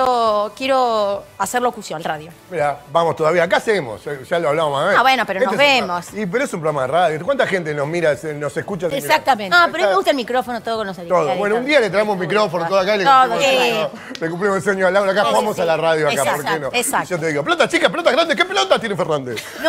Quiero hacer locución, radio. Mira, vamos todavía. Acá hacemos, ya lo hablamos a ver. Ah, bueno, pero nos vemos. Pero es un programa de radio. ¿Cuánta gente nos mira, nos escucha? sin mirar? Exactamente. Ah, pero a mí me gusta el micrófono, todo con los auriculares. Todo. Bueno, un día le traemos un micrófono todo acá y le Todo, cumplimos el sueño a Laura. Acá jugamos a la radio acá, Exacto, ¿por qué no? exacto. Y yo te digo, pelota chica, pelota grande, ¿qué pelota tiene Fernández? No,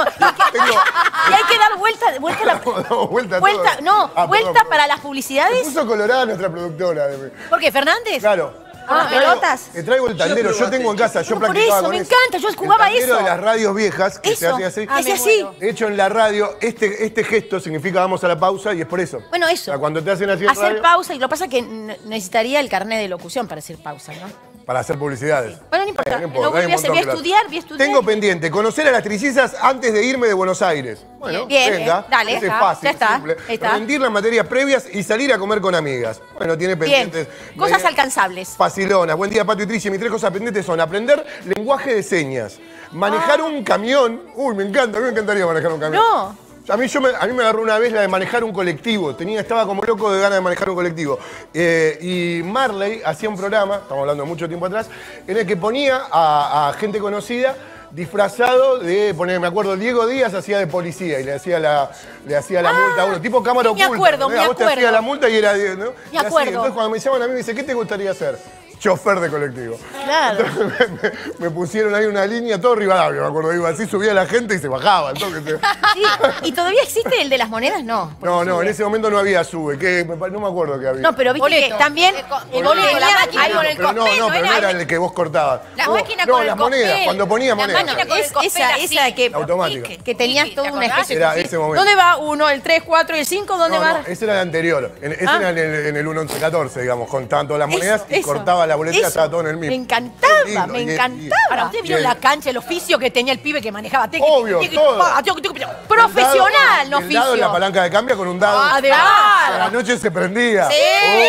y hay que dar vuelta Vuelta a vuelta, todo. no, Ah, vuelta perdón. para las Se publicidades. puso colorada nuestra productora. ¿Por qué, Fernández? Claro. Ah, Te traigo- pelotas. Te traigo el tandero, yo tengo en casa, yo No, por practicaba eso, con me encanta, yo jugaba el tandero eso. de las radios viejas, que se Eso. hace así. Ah, me así. muero. De hecho, en la radio, este gesto significa vamos a la pausa y es por eso. Bueno, O eso. sea, cuando te hacen así en Hacer radio, pausa, y lo que pasa es que necesitaría el carnet de locución para decir pausa, ¿no? para hacer publicidades. Bueno, no importa. No Lo voy a hay un hacer, montón voy a que lo estudiar, hacen. Tengo pendiente conocer a las trillizas antes de irme de Buenos Aires. Bueno, Bien, venga. dale, Ese es ajá, fácil, ya está, simple. ahí está. Rendir las materias previas y salir a comer con amigas. Bueno, tiene Bien, pendientes. cosas alcanzables. Facilonas. Buen día, Pato y Tricia. Mis tres cosas pendientes son aprender lenguaje de señas, manejar un camión. Uy, me encanta, a mí me encantaría manejar un camión. No. A mí me agarró una vez la de manejar un colectivo. Estaba como loco de ganas de manejar un colectivo. Y Marley hacía un programa, estamos hablando de mucho tiempo atrás, en el que ponía a gente conocida disfrazado de, me acuerdo, Diego Díaz hacía de policía y le hacía la multa a uno, tipo cámara me oculta. acuerdo, ¿entendés? me A vos te hacía acuerdo. la multa y era... ¿no? Me Y así. acuerdo. Entonces cuando me llaman a mí me dice, ¿qué te gustaría hacer? chofer de colectivo. Claro. Entonces, me pusieron ahí una línea, todo Rivadavia, me acuerdo, iba así, subía la gente y se bajaba. Entonces, Sí, ¿y todavía existe el de las monedas? No. no, en ese momento no había sube, no me acuerdo qué había. No, pero viste Boleto. que también El boleto, boleto, la la máquina máquina con con el el pero no, cospel, pero no era era el que vos cortabas. La máquina no, con el las monedas, cospel. cuando ponía La monedas. máquina con el cospel esa así. que Automática. que tenías ¿te toda una acordás? especie Era de- ese momento. ¿Dónde va uno, el 3, 4 y el 5? ¿Dónde No, va? no, ese era el anterior. Ese Ah. era en el 1114, digamos, contaban todas las monedas y Eso, cortaba la boletera, eso. estaba todo en el mismo. Me encantaba, Qué lindo, me y- encantaba. Ahora, ¿ustedes vieron la cancha, el oficio que tenía el pibe que manejaba? Obvio, todo. Profesional, no El dado en la oficio. palanca de cambio con un dado. Ah, de A la noche se prendía. Sí.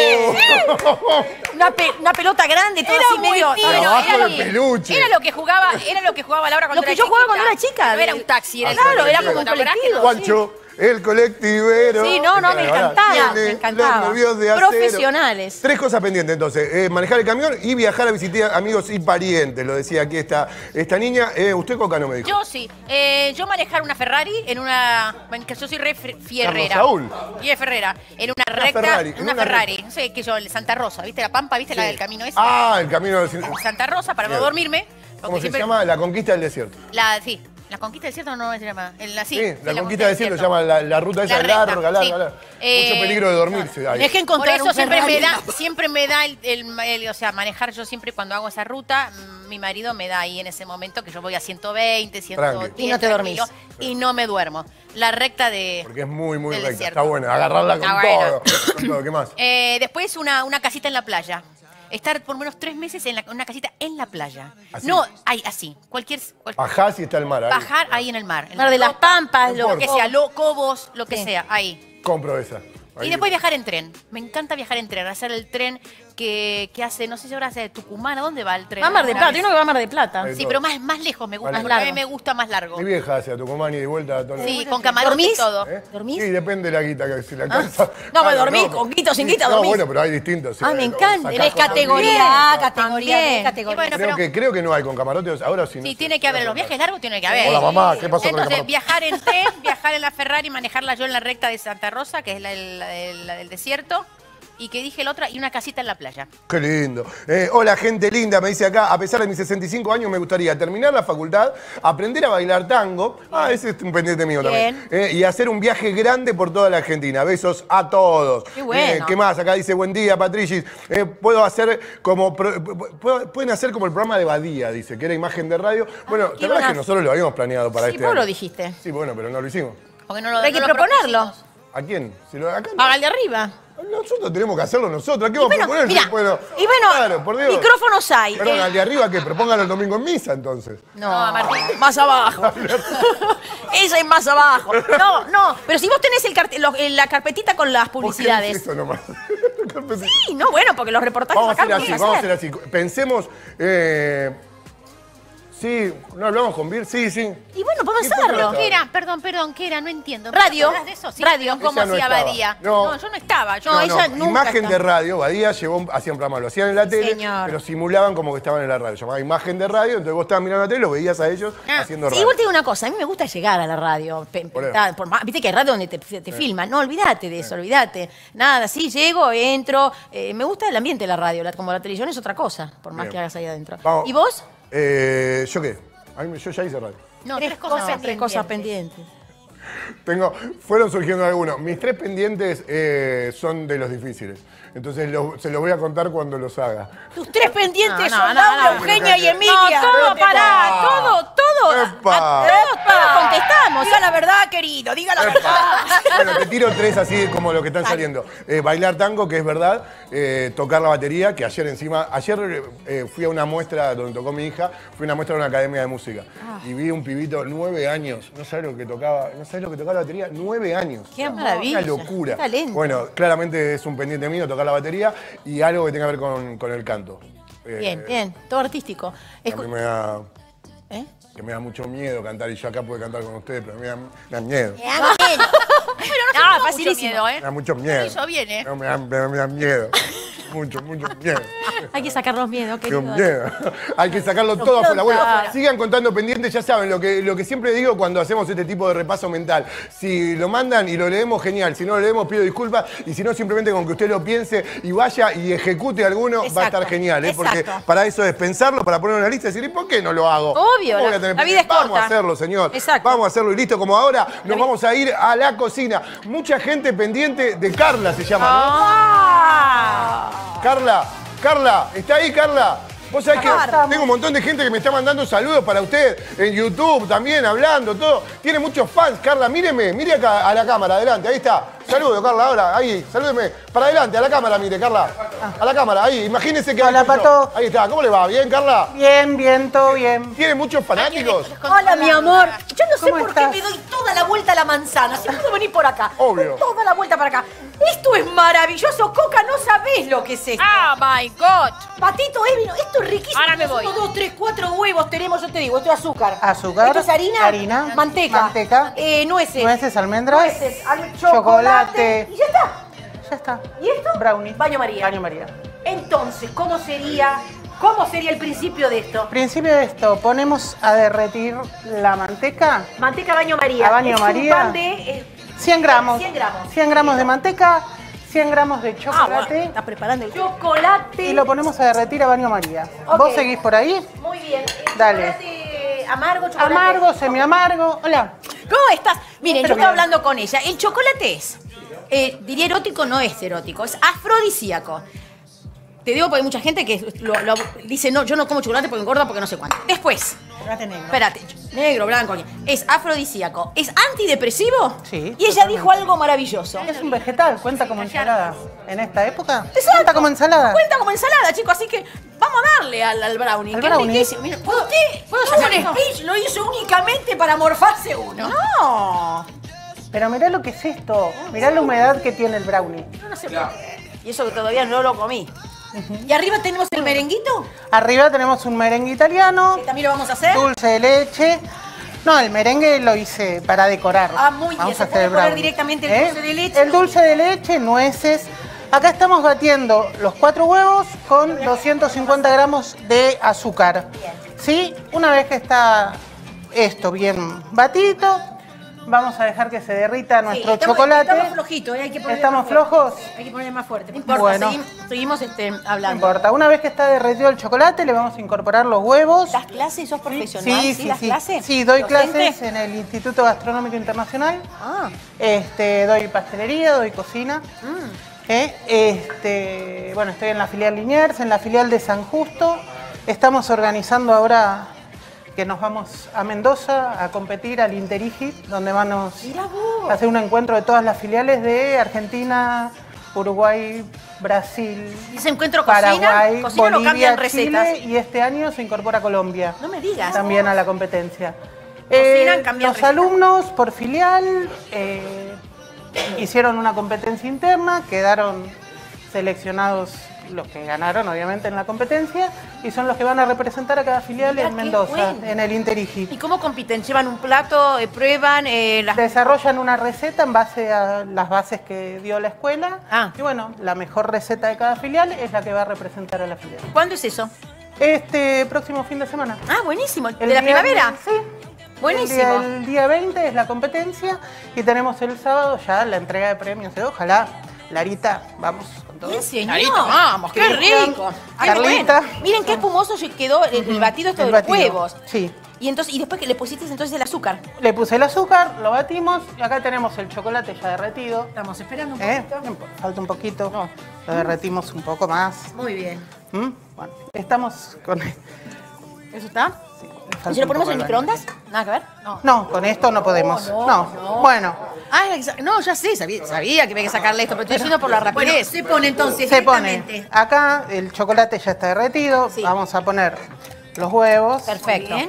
Oh. Una pelota grande, todo así medio. Trabajo era de peluche. Era lo que jugaba Laura cuando Lo que era yo jugaba chiquita. cuando era chica. No era un taxi, era Claro, era como un ¿te acordás que colectivo. Juancho, el colectivero. Sí, no, me encantaba, Tiene me encantaba. los nervios de acero. Profesionales. 3 cosas pendientes, entonces. Manejar el camión y viajar a visitar amigos y parientes. Lo decía aquí esta niña. Usted, Coca, no me dijo. Yo sí. Yo manejar una Ferrari en una... Que yo soy re fierrera. Saúl. Y de Ferrera. En una recta. Ferrari, en Una una Ferrari. No sé qué yo, Santa Rosa. ¿Viste la Pampa? ¿Viste la del camino ese? Ah, el camino del... Santa Rosa para no Bien. dormirme. ¿Cómo se siempre- llama? La conquista del desierto. Sí. ¿La conquista del desierto no se llama? Sí, la conquista del desierto se llama la ruta esa recta, larga. sí. Mucho peligro de dormirse. ahí. Tenés que Por encontrar eso un siempre Ferrari. me da o sea, manejar yo siempre cuando hago esa ruta, mi marido me da ahí en ese momento que yo voy a 120, 110. Tranqui. Y no te dormís. tranquilo, y no me duermo. La recta de... Porque es muy del recta. desierto. Está buena. Agarrarla con Está buena. todo. Con todo. ¿Qué más? Después una casita en la playa. Estar por lo menos 3 meses en una casita en la playa. ¿Así? No, así. Cualquier Bajás y está el mar. Ahí. bajar ahí en el mar. En Mar la de las rota, Pampas, No lo que sea, Cobos, lo que Sí. sea, ahí. Compro esa. Ahí. Y después viajar en tren. Me encanta viajar en tren, hacer el tren que hace, no sé si ahora hace de Tucumán, ¿a dónde va el tren? Va a Mar de Alguna Plata, vez. uno que va a Mar de Plata. Ahí. Sí, pero más lejos me gusta. Más A largo. mí me gusta más largo. Mi vieja hacia Tucumán y de vuelta a todo Sí, con camarones y ¿Dormís? todo. ¿Eh? ¿Dormís? Sí, depende de la guita que si la alcanza. No, me dormí, con guita o sin guita, No, dormís. bueno, pero hay distintos. Ah, me encanta. Tenés Sacás categoría A, con- categoría B, También. categoría Y bueno, C. Creo que no hay con camarotes. Ahora sí. no Sí, sé. tiene que haber. En los viajes largos tiene que haber. Hola, mamá, ¿qué pasó con el Entonces, camarote? viajar en tren, viajar en la Ferrari, manejarla yo en la recta de Santa Rosa, que es la del desierto. Y que dije la otra, y una casita en la playa. Qué lindo. Hola, gente linda, me dice acá. A pesar de mis 65 años, me gustaría terminar la facultad, aprender a bailar tango. Ah, ese es un pendiente mío también. Y hacer un viaje grande por toda la Argentina. Besos a todos. Qué bueno. ¿Qué más? Acá dice, buen día, Patricis. Puedo hacer como... Pueden hacer como el programa de Badía, dice, que era imagen de radio. Bueno, la verdad es que nosotros lo habíamos planeado para Sí, este vos año. lo dijiste. Sí, bueno, pero no lo hicimos. Porque no lo, Hay que no lo proponerlo. propusimos. ¿A quién? Si lo, acá no. Paga el de arriba. Nosotros tenemos que hacerlo nosotros. ¿A qué vamos a Bueno, proponer? mira, Bueno, y bueno, claro, por Dios. micrófonos hay. Perdón, al de arriba que propóngalo el domingo en misa, entonces. No, Martín. más abajo. Esa es más abajo. No, pero si vos tenés la carpetita con las ¿Por qué publicidades. dices eso nomás? Sí, no, bueno, porque los reportajes Vamos a acá hacer así, podés vamos a hacer. hacer así. Pensemos, sí, ¿no hablamos con Vir? Sí. Y bueno, podemos ¿Qué hacerlo. pasa? ¿Qué era? Perdón, ¿qué era? No entiendo. Radio. ¿Te acordás de eso? Sí, Radio. pero ¿cómo Ella no hacía estaba. Badía? No. Yo no estaba. Yo No, ella nunca Imagen está. de radio, Badía hacía un programa, lo hacían en la tele, Señor. pero simulaban como que estaban en la radio. Llamaba Imagen de Radio, entonces vos estabas mirando la tele, lo veías a ellos haciendo Sí, radio. igual te digo una cosa, a mí me gusta llegar a la radio. Por eso. Viste que hay radio donde te filman. No, olvídate de eso, olvídate. Nada, sí, llego, entro. Me gusta el ambiente de la radio, como la televisión es otra cosa, por más Bien. que hagas ahí adentro. Vamos. ¿Y vos? ¿Yo qué? Yo ya hice radio. No, Tres cosas pendientes. Fueron surgiendo algunos. Mis 3 pendientes son de los difíciles. Entonces se los voy a contar cuando los haga. Tus 3 pendientes No, son no, Laura, no, Eugenia y No, Emilia. todo, ¡Epa! pará, todo. ¡Epa! Todos contestamos. Diga la verdad, querido, diga la verdad. Bueno, te tiro 3 así como lo que están saliendo. Bailar tango, que es verdad. Tocar la batería, que ayer fui a una muestra donde tocó mi hija, fui a una muestra de una academia de música. Y vi un pibito, 9 años, no sabes lo que tocaba la batería, 9 años. Qué maravilla. Una locura. Qué talento. Bueno, claramente es un pendiente mío tocar la batería y algo que tenga que ver con el canto. Bien, todo artístico. A mí me da mucho miedo cantar y yo acá puedo cantar con ustedes, pero me da miedo. Facilísimo. Me da mucho miedo. Eso viene. No, me da miedo. Mucho miedo. Hay que sacar los miedos, Qué querido. miedo. Hay que sacarlo todo afuera. Bueno, sigan contando pendientes, ya saben, lo que siempre digo cuando hacemos este tipo de repaso mental. Si lo mandan y lo leemos, genial. Si no lo leemos, pido disculpas. Y si no, simplemente con que usted lo piense y vaya y ejecute alguno, va a estar genial. Porque para eso es pensarlo, para poner una lista y decir, ¿y por qué no lo hago? Obvio, la vida es corta. Vamos a hacerlo, señor. Exacto. Vamos a hacerlo y listo. Como ahora nos vamos a ir a la cocina. Mucha gente pendiente de Carla se llama, ¿no? Carla, ¿está ahí, Carla? Vos sabés que tengo un montón de gente que me está mandando saludos para usted en YouTube también, hablando, todo. Tiene muchos fans, Carla, míreme, mire acá a la cámara, adelante, ahí está. Saludo, Carla, ahora, ahí, salúdeme. Para adelante, a la cámara, mire, Carla. A la cámara, ahí, imagínese que... Hola, Pato. Ahí está, ¿cómo le va? ¿Bien, Carla? Bien, todo bien. ¿Tiene muchos fanáticos? Hola, mi amor. Yo no sé ¿Cómo por qué estás? me doy toda la vuelta a la manzana. Si puedo venir por acá. Obvio. Toda la vuelta para acá. Esto es maravilloso, Coca. No sabés lo que es esto. ¡Ah, my God! Patito, esto es riquísimo. Ahora me voy. 1, 2, 3, 4 huevos tenemos, yo te digo. Esto es azúcar. Azúcar. Esto es harina. Harina. Manteca. Manteca. Nueces. Nueces, almendras. Nueces, chocolate. Y ya está. Ya está. ¿Y esto? Brownie. Baño María. Baño María. Entonces, ¿cómo sería el principio de esto? Principio de esto, ponemos a derretir la manteca. Manteca Baño María. A Baño Es María. Un pan de 100 gramos. 100 gramos. 100 gramos de manteca, 100 gramos de chocolate. Bueno, está preparando el chocolate. Y lo ponemos a derretir a Baño María. Ok. ¿Vos seguís por ahí? Muy bien. Dale. Chocolate amargo, chocolate. Amargo, semi-amargo. Hola. ¿Cómo estás? Miren, Pero yo estaba bien. hablando con ella. El chocolate es, diría erótico, no es erótico, es afrodisíaco. Te digo porque hay mucha gente que dice, no, yo no como chocolate porque engorda porque no sé cuánto. Después, Chocolate negro. espérate, negro, blanco, es afrodisíaco, es antidepresivo. Sí, Y ella totalmente. dijo algo maravilloso. Es un vegetal, cuenta como ensalada. En esta época, Exacto. cuenta como ensalada. Cuenta como ensalada, chicos, así que vamos a darle al brownie. Al que brownie. Es riquísimo. Mira, ¿puedo sacar un speech? Lo hizo únicamente para morfarse uno. No. Pero mirá lo que es esto. Mirá la humedad que tiene el brownie. Yo no sé por qué. Y eso que todavía no lo comí. Y arriba tenemos el merenguito, Arriba tenemos un merengue italiano, que también lo vamos a hacer. dulce de leche. No, el merengue lo hice para decorar. Ah, muy bien. Vamos Se a puede hacer el poner brownie. directamente el dulce de leche. El dulce de leche, nueces. Acá estamos batiendo los 4 huevos con 250 gramos de azúcar. ¿Sí? Una vez que está esto bien batido, vamos a dejar que se derrita nuestro chocolate. Estamos flojitos, hay que ponerle ¿Estamos más fuerte. flojos? Hay que ponerle más fuerte. No importa, Bueno. seguimos No hablando. importa. Una vez que está derretido el chocolate, le vamos a incorporar los huevos. ¿Das clases? ¿Sos profesional? ¿Das clases? Sí, doy ¿Docente? clases en el Instituto Gastronómico Internacional. Ah. Doy pastelería, doy cocina. Bueno, estoy en la filial Liniers, en la filial de San Justo. Estamos organizando ahora que nos vamos a Mendoza a competir al Interigi, donde vamos Mirá vos. a hacer un encuentro de todas las filiales de Argentina, Uruguay, Brasil, ¿Y ese encuentro cocina? Paraguay, ¿Cocina no Bolivia, cambian recetas? Chile, y este año se incorpora Colombia. No me digas. También a la competencia. Cocinan, cambian Los recetas. alumnos por filial hicieron una competencia interna, quedaron seleccionados los que ganaron obviamente en la competencia y son los que van a representar a cada filial Mirá en qué Mendoza, bueno. en el Interigi. ¿Y cómo compiten? ¿Llevan un plato, prueban las... Desarrollan una receta en base a las bases que dio la escuela. Ah. Y bueno, la mejor receta de cada filial es la que va a representar a la filial. ¿Cuándo es eso? Este próximo fin de semana. Ah, buenísimo. ¿De El la día- primavera? Sí. Buenísimo. El día 20 es la competencia y tenemos el sábado ya la entrega de premios. Ojalá, Larita, vamos con todo. Bien, señor. Clarito, vamos, qué Cristian, rico. Ay, Carlita. bueno. Miren qué espumoso quedó el batido esto El de los batido. huevos. Sí. Y después que le pusiste entonces el azúcar. Le puse el azúcar, lo batimos y acá tenemos el chocolate ya derretido. Estamos esperando un poquito. Falta un poquito. Lo derretimos un poco más. Muy bien. Bueno, estamos con... ¿Eso está? Sí, ¿Y si lo ponemos en microondas? Nada que ver. No. No, con esto no podemos. No. Bueno, Ah, no, ya sé, sabía que había que sacarle esto, pero estoy diciendo por la Bueno, rapidez. se pone entonces se pone. directamente. Acá el chocolate ya está derretido. Sí. Vamos a poner los huevos. Perfecto. Bien.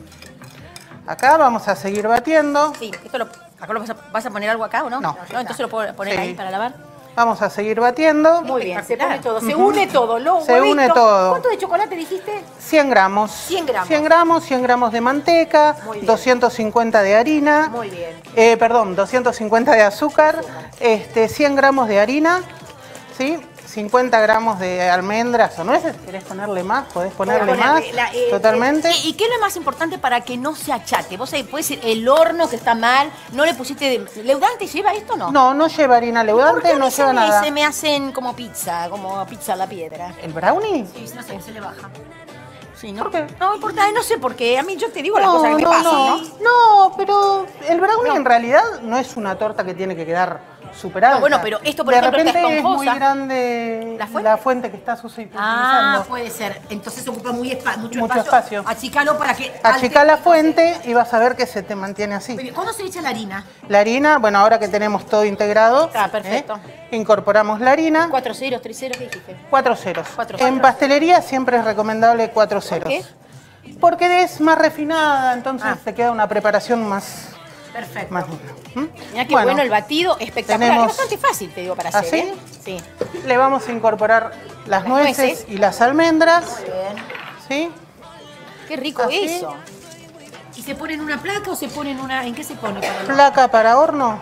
Acá vamos a seguir batiendo. Sí, ¿acá lo vas a poner algo acá o no? No. Entonces lo puedo poner Sí. ahí para lavar. Vamos a seguir batiendo. Muy bien, se pone todo, se une todo. Se une todo. ¿Cuánto de chocolate dijiste? 100 gramos. 100 gramos. 100 gramos, 100 gramos de manteca, Muy bien. 250 de harina. Muy bien. 250 de azúcar, 100 gramos de harina, ¿sí? 50 gramos de almendras o nueces. Si querés ponerle más, podés ponerle más. Totalmente. ¿Y qué es lo más importante para que no se achate? Vos sabés, puede ser el horno que está mal, no le pusiste... ¿Leudante lleva esto o no? No, no lleva harina leudante, no lleva nada. Se me hacen como pizza a la piedra. ¿El brownie? Sí, no sé, se le baja. Sí, ¿no? ¿Por qué? No importa, no sé, porque a mí yo te digo las cosas que me pasan, ¿no? No, pero el brownie en realidad no es una torta que tiene que quedar súper alta. No, bueno, pero esto, por de ejemplo, repente está es muy esponjosa. grande ¿La fuente que estás utilizando. Ah, puede ser. Entonces ocupa mucho espacio. Achicalo para que... Achicá la fuente y vas a ver que se te mantiene así. Muy bien. ¿Cuándo se echa la harina? La harina, bueno, ahora que tenemos todo integrado, Perfecto. incorporamos la harina. 4 ceros, 3 ceros, ¿qué dijiste? 4 ceros. 4 En ceros. pastelería siempre es recomendable 4 ceros. qué? Porque es más refinada, entonces te queda una preparación más... Perfecto. Más linda. Mirá qué bueno el batido, espectacular. tenemos- Es bastante fácil, te digo, para hacer, ¿Así? ¿eh? Sí. Le vamos a incorporar las nueces y las almendras. ¿Sí? Qué rico ¿Así? eso. ¿Y se pone en una placa o se pone en una... ¿En qué se pone? Para Placa para horno.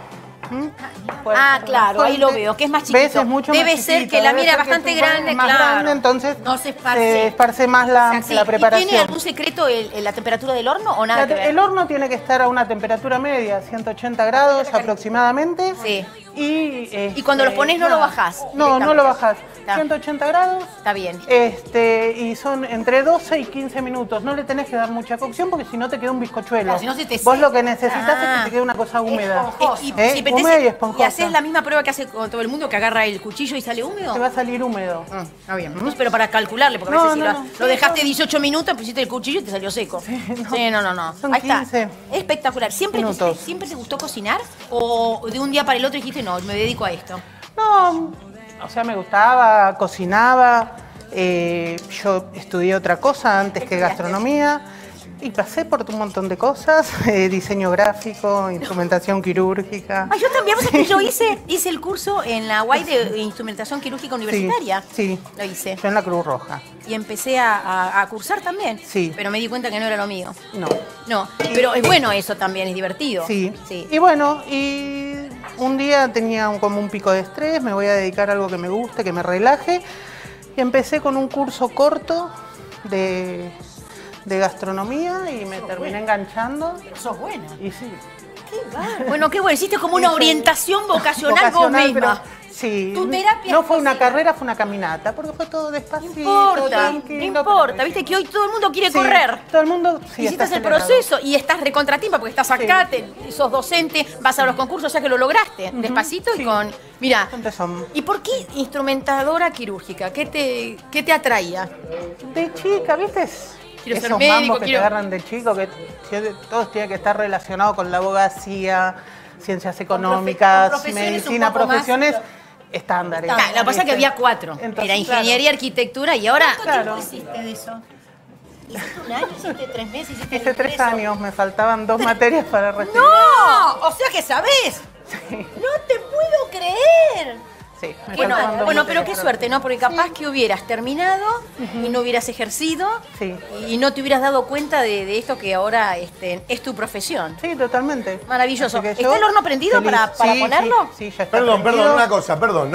Puede Ah, ser claro, una ahí lo fuente. veo, que es más chiquito. ¿Ves? Es mucho Debe más ser chiquito, que la debe mira ser que bastante tu pan grande, es más claro. grande, entonces No se esparce. esparce más la, Sí. la ¿Y preparación. tiene algún secreto la temperatura del horno o nada que ver? El horno tiene que estar a una temperatura media, 180 grados aproximadamente. Sí. Y cuando los pones no lo bajás No, no lo bajás. Está. 180 grados. Está bien. Y son entre 12 y 15 minutos. No le tenés que dar mucha cocción porque si no te queda un bizcochuelo. Claro, si no se te Vos seca. lo que necesitas es que te quede una cosa húmeda. Húmeda y esponjosa. ¿Y haces la misma prueba que hace con todo el mundo, que agarra el cuchillo y sale húmedo? Te va a salir húmedo. Está bien. Pero para calcularle, porque a veces si lo dejaste 18 minutos, pusiste el cuchillo y te salió seco. Sí, no. Son Ahí está. 15 Espectacular. ¿Siempre te gustó cocinar? ¿O de un día para el otro dijiste, no, me dedico a esto? No, o sea, me gustaba, cocinaba. Yo estudié otra cosa antes que gastronomía. Y pasé por un montón de cosas, diseño gráfico, instrumentación quirúrgica. Ah, yo también, ¿sabes que yo hice el curso en la UAI de instrumentación quirúrgica universitaria? Sí, Lo hice. yo en la Cruz Roja. Y empecé a cursar también. Sí. Pero me di cuenta que no era lo mío. No. Pero es bueno eso también, es divertido. Sí. Y bueno, y un día tenía como un pico de estrés, me voy a dedicar a algo que me guste, que me relaje. Y empecé con un curso corto de gastronomía y me terminé enganchando. Sos buena. Y sí. Bueno, qué bueno, hiciste como una orientación vocacional vos misma. pero sí. Tu terapia no es fue una cocina. carrera, fue una caminata, porque fue todo despacito. No importa, tranquilo, no importa. pero- Viste que hoy todo el mundo quiere Sí, correr. Todo el mundo sí, Hiciste está el acelerado. proceso y estás recontratimpa porque estás acá, sos docente, vas a los concursos, o sea que lo lograste. Despacito y con... Mirá, Empezó. ¿y por qué instrumentadora quirúrgica? ¿Qué te atraía? De chica, ¿viste? Quiero ser Esos médico, mambos que quiero- te agarran de chico, que todos tienen que estar relacionados con la abogacía, ciencias económicas, profesiones medicina, un poco más- profesiones estándares. Claro, lo que pasa es que había 4. Entonces, Era ingeniería, arquitectura y ahora... Claro. hiciste de eso? ¿Hiciste un año? ¿Hiciste 3 meses? ¿Hiciste Hice 3 años, me faltaban 2 materias para recibir. ¡No! O sea que sabés. No te puedo creer. Sí, me Bueno, faltaban 2 pero materias qué para suerte, ¿no? Porque capaz que hubieras terminado y no hubieras ejercido Sí. y no te hubieras dado cuenta de esto que ahora es tu profesión. Sí, totalmente. Maravilloso. Así que ¿Está yo el horno prendido feliz. para ponerlo? Sí, ya está Perdón, prendido. una cosa, perdón.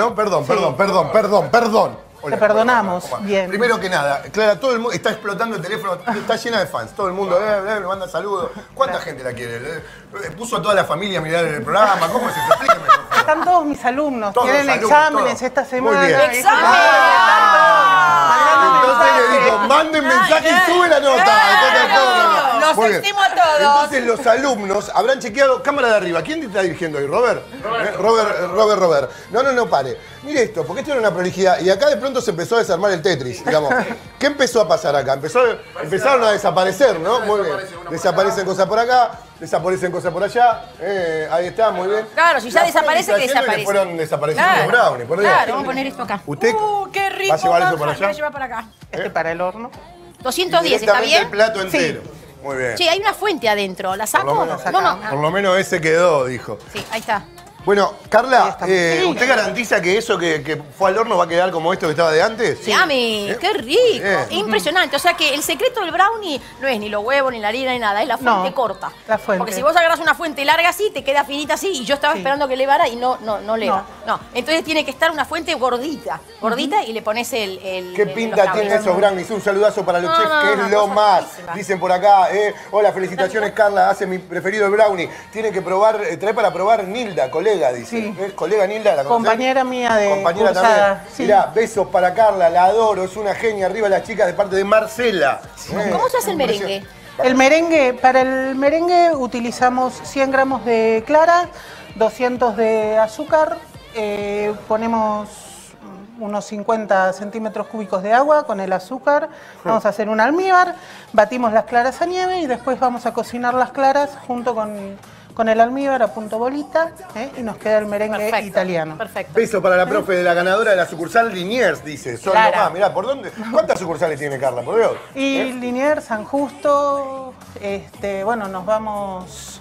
Hola, Te perdonamos. ¿cómo va? Bien. Primero que nada, Clara, todo el mundo está explotando el teléfono, está llena de fans. Todo el mundo me manda saludos. ¿Cuánta gente la quiere? Puso a toda la familia a mirar el programa. ¿Cómo es eso? Explíqueme, por favor. Están todos mis alumnos, Todos tienen alumnos, exámenes todos. esta Muy semana. bien. ¡Examen! Entonces le dijo, manden mensaje y sube la nota. Claro. Los Muy bien. estimo a todos. Entonces los alumnos habrán chequeado, cámara de arriba, ¿quién te está dirigiendo hoy? ¿Robert? Robert. No, pare. Mire esto, porque esto era una prolijidad. Y acá de pronto se empezó a desarmar el Tetris, digamos. ¿Qué empezó a pasar acá? Empezaron a desaparecer, ¿no? Muy bien. Desaparecen cosas por acá, desaparecen cosas por allá. Ahí está, muy bien. Claro, si ya La desaparece, fueron que distrayendo y desaparece. le fueron desapareciendo Claro. los brownies, por Dios. Claro, vamos a poner esto acá. ¿Usted qué rico. va a llevar eso para Lo allá? voy a llevar para acá. Para el horno. 210, ¿está Directamente bien? el plato entero. Muy bien. Sí, hay una fuente adentro. ¿La saco? Por lo menos, No. por lo menos ese quedó, dijo. Sí, ahí está. Bueno, Carla, Sí. ¿usted garantiza que eso que fue al horno va a quedar como esto que estaba de antes? Yami, qué rico. Bien. Impresionante. O sea que el secreto del brownie no es ni los huevos, ni la harina, ni nada. Es la fuente No, corta. la fuente. Porque si vos agarras una fuente larga así, te queda finita así. Y yo estaba Sí. esperando que levara y no leva. No. No. Entonces tiene que estar una fuente gordita. Gordita y le pones el ¿Qué el- pinta los tienen brownies. esos brownies? Un saludazo para los No, chefs, no, que es no, lo cosa más. riquísima. Dicen por acá, hola, felicitaciones Carla, hace mi preferido el brownie. Tiene que probar, trae para probar Nilda, colega, dice. Sí. Colega Nilda, ¿la conocés? Compañera mía de Compañera cursada, también. sí. Mirá, besos para Carla, la adoro, es una genia. Arriba las chicas de parte de Marcela. ¿Cómo se hace el merengue? El merengue, para el merengue utilizamos 100 gramos de clara, 200 de azúcar, ponemos unos 50 centímetros cúbicos de agua con el azúcar, vamos a hacer un almíbar, batimos las claras a nieve y después vamos a cocinar las claras junto con el almíbar a punto bolita y nos queda el merengue Perfecto. italiano. Perfecto. Beso para la profe de la ganadora de la sucursal Liniers, dice. Son Clara. nomás, mirá, ¿por dónde? ¿Cuántas sucursales tiene Carla? Por Dios. Y Liniers, San Justo, bueno, nos vamos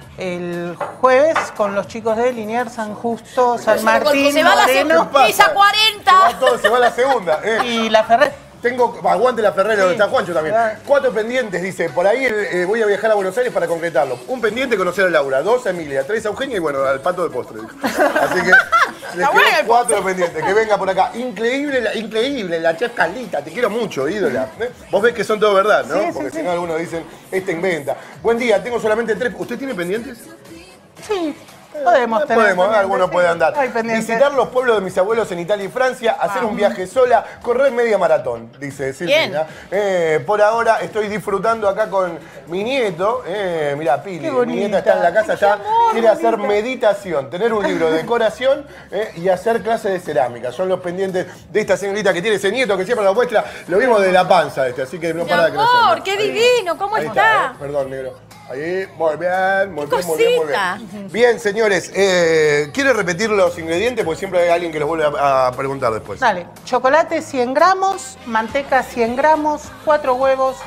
el jueves con los chicos de Liniers, San Justo, San Martín, Se va la Moreno segunda. Pisa 40. Se va todo, se va la segunda. y La Ferrer. Tengo, aguante la Ferrera, donde Sí. está Juancho también. Claro. 4 pendientes, dice, por ahí voy a viajar a Buenos Aires para concretarlo. Un pendiente, conocer a Laura. 2 a Emilia. 3 a Eugenia y bueno, al pato de postre. Dijo. Así que les bueno quedan el 4 pendientes. Que venga por acá. Increíble, la chef Carlita. Te quiero mucho, ídola. Vos ves que son todo verdad, ¿no? Sí, sí, Porque sí. si no, algunos dicen, esta inventa. Buen día, tengo solamente 3. ¿Usted tiene pendientes? Sí, podemos tener. Podemos, pendientes, algunos sí. pueden andar. Hay pendientes. Visitar los pueblos de mis abuelos en Italia y Francia, hacer un viaje sola, correr media maratón, dice Silvina. Por ahora estoy disfrutando acá con mi nieto. Mirá, Pili, Qué mi bonita. nieta está en la casa ya. amor, Quiere hacer bonita. meditación, tener un libro de decoración y hacer clases de cerámica. Son los pendientes de esta señorita que tiene ese nieto que siempre lo muestra. Lo vimos de la panza, así que no Mi para de crecer. amor, ¿no? qué Ahí. divino, ¿cómo Ahí está? Perdón, negro. Ahí, muy bien, muy ¡Qué bien, muy bien, muy cosita! bien. Bien, señores, ¿quiere repetir los ingredientes? Porque siempre hay alguien que los vuelve a preguntar después. Dale, chocolate 100 gramos, manteca 100 gramos, 4 huevos,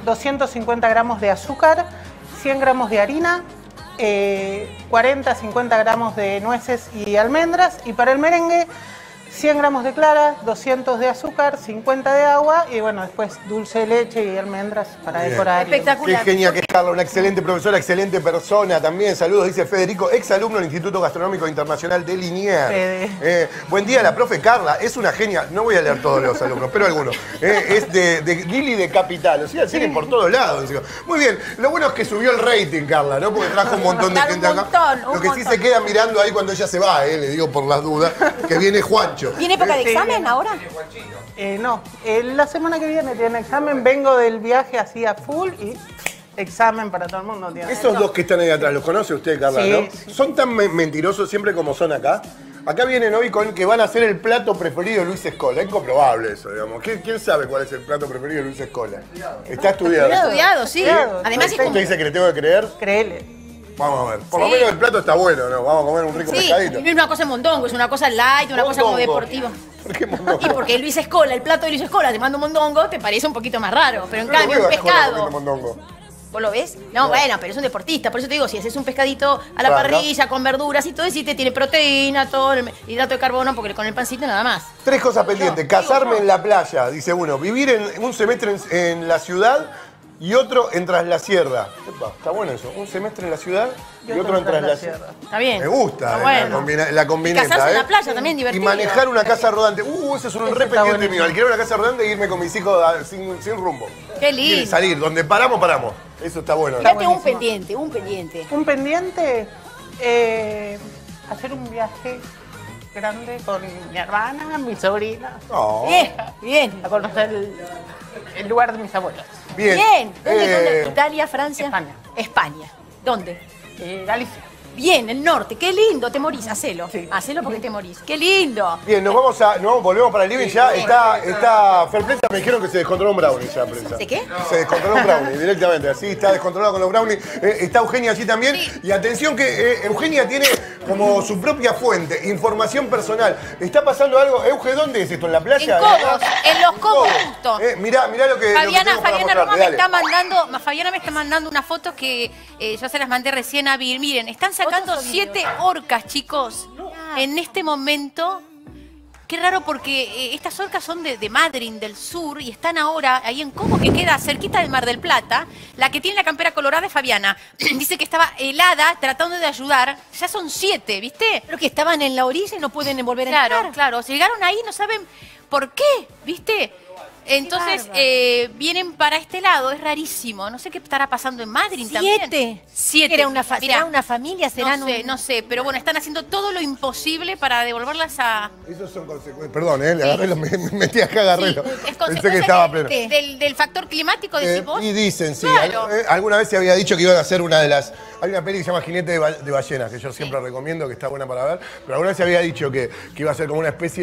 250 gramos de azúcar, 100 gramos de harina, 40-50 gramos de nueces y almendras. Y para el merengue, 100 gramos de clara, 200 de azúcar, 50 de agua y bueno, después dulce de leche y almendras para Bien. decorar. Qué Espectacular. genia que es Carla, una excelente profesora, excelente persona también. Saludos, dice Federico, exalumno del Instituto Gastronómico Internacional de Liniers. Fede. Buen día, la profe Carla, es una genia. No voy a leer todos los alumnos, pero algunos. Es de Lili de Capital, o sea, siguen por todos lados. Muy bien, lo bueno es que subió el rating, Carla, ¿no? Porque trajo un montón de Claro, gente un acá. montón, Lo que sí montón. se queda mirando ahí cuando ella se va, le digo por las dudas, que viene Juancho. ¿Tiene época de Sí. examen ahora? No, la semana que viene tiene examen, vengo del viaje así a full y examen para todo el mundo. Tiene. Esos dos que están ahí atrás, ¿los conoce usted, Carla? Sí, ¿no? sí. ¿Son tan mentirosos siempre como son acá? Acá vienen hoy con que van a hacer el plato preferido de Luis Escola. Es incomprobable eso, digamos. ¿Quién sabe cuál es el plato preferido de Luis Escola? Está estudiado. Está estudiado, sí. Estudiado. Además es ¿Usted como... dice que le tengo que creer? Créele. Vamos a ver. Por lo Sí. menos el plato está bueno, ¿no? Vamos a comer un rico Sí, pescadito. no es una cosa en mondongo, es una cosa light, una cosa como Mondongo. deportiva. ¿Por qué mondongo? Y porque Luis Escola, el plato de Luis Escola, te manda un mondongo, te parece un poquito más raro. Pero en Yo no cambio, veo un a Escola comiendo pescado. mondongo. ¿Vos lo ves? No, bueno, pero es un deportista. Por eso te digo, si haces un pescadito a la Claro. parrilla, con verduras y todo, y si te tiene proteína, todo, el hidrato de carbono, porque con el pancito nada más. 3 cosas pendientes. Casarme en la playa, dice uno. Vivir en un semestre en la ciudad y otro en Tras la Sierra. Epa, está bueno eso. Un semestre en la ciudad y otro en Tras la Sierra. Está bien. Me gusta Está la, bueno. la combineta. Y casarse en la playa también, Y divertido. manejar una casa rodante. Ese es un Eso re está pendiente mío. buenísimo. Alquilar una casa rodante e irme con mis hijos sin rumbo. Qué lindo. Y salir. Donde paramos, paramos. Eso está bueno. Fíjate, un buenísimo. pendiente, un pendiente. Un pendiente, hacer un viaje grande con mi hermana, mi sobrina, No. Bien. a conocer el lugar de mis abuelos. Bien. Bien. ¿Dónde, Eh, dónde? ¿Italia, Francia? España. España. ¿Dónde? Galicia. Bien, el norte. Qué lindo. Te morís. Hacelo. Sí. Hacelo porque te morís. Qué lindo. Bien, volvemos para el living ya. Está Fer Prensa, me dijeron que se descontroló un brownie ya, Prensa. ¿De qué? Se descontroló un brownie directamente, así está descontrolado con los brownies. Está Eugenia allí también. Sí. Y atención que Eugenia tiene como su propia fuente, información personal. ¿Está pasando algo? Euge, ¿dónde es esto? ¿En la playa? En Cobos, en los Cobos justo. Mirá lo que Fabiana tengo para Roma mostrarte, me dale. está mandando, Fabiana me está mandando unas fotos que yo se las mandé recién a Vir. Miren, están sacando Otro 7 orcas, chicos. En este momento. Qué raro porque estas orcas son de Madryn, del sur, y están ahora ahí en Como, que queda cerquita del Mar del Plata. La que tiene la campera colorada es Fabiana. Dice que estaba helada, tratando de ayudar. Ya son 7, ¿viste? Pero que estaban en la orilla y no pueden volver a entrar. Claro, claro. Si llegaron ahí, no saben por qué, ¿viste? Entonces vienen para este lado, es rarísimo. No sé qué estará pasando en Madryn también. 7. ¿Será una familia? ¿Serán no sé, pero bueno, están haciendo todo lo imposible para devolverlas a... Esos son consecuencias. Perdón, le agarré, me metí acá, agarré. Es Pensé que estaba pleno. Del factor climático, decís vos. Y dicen, sí. Claro. Alguna vez se había dicho que iban a hacer una de las... Hay una peli que se llama Jinete de Ballenas, que yo siempre recomiendo, que está buena para ver. Pero alguna vez se había dicho que iba a ser como una especie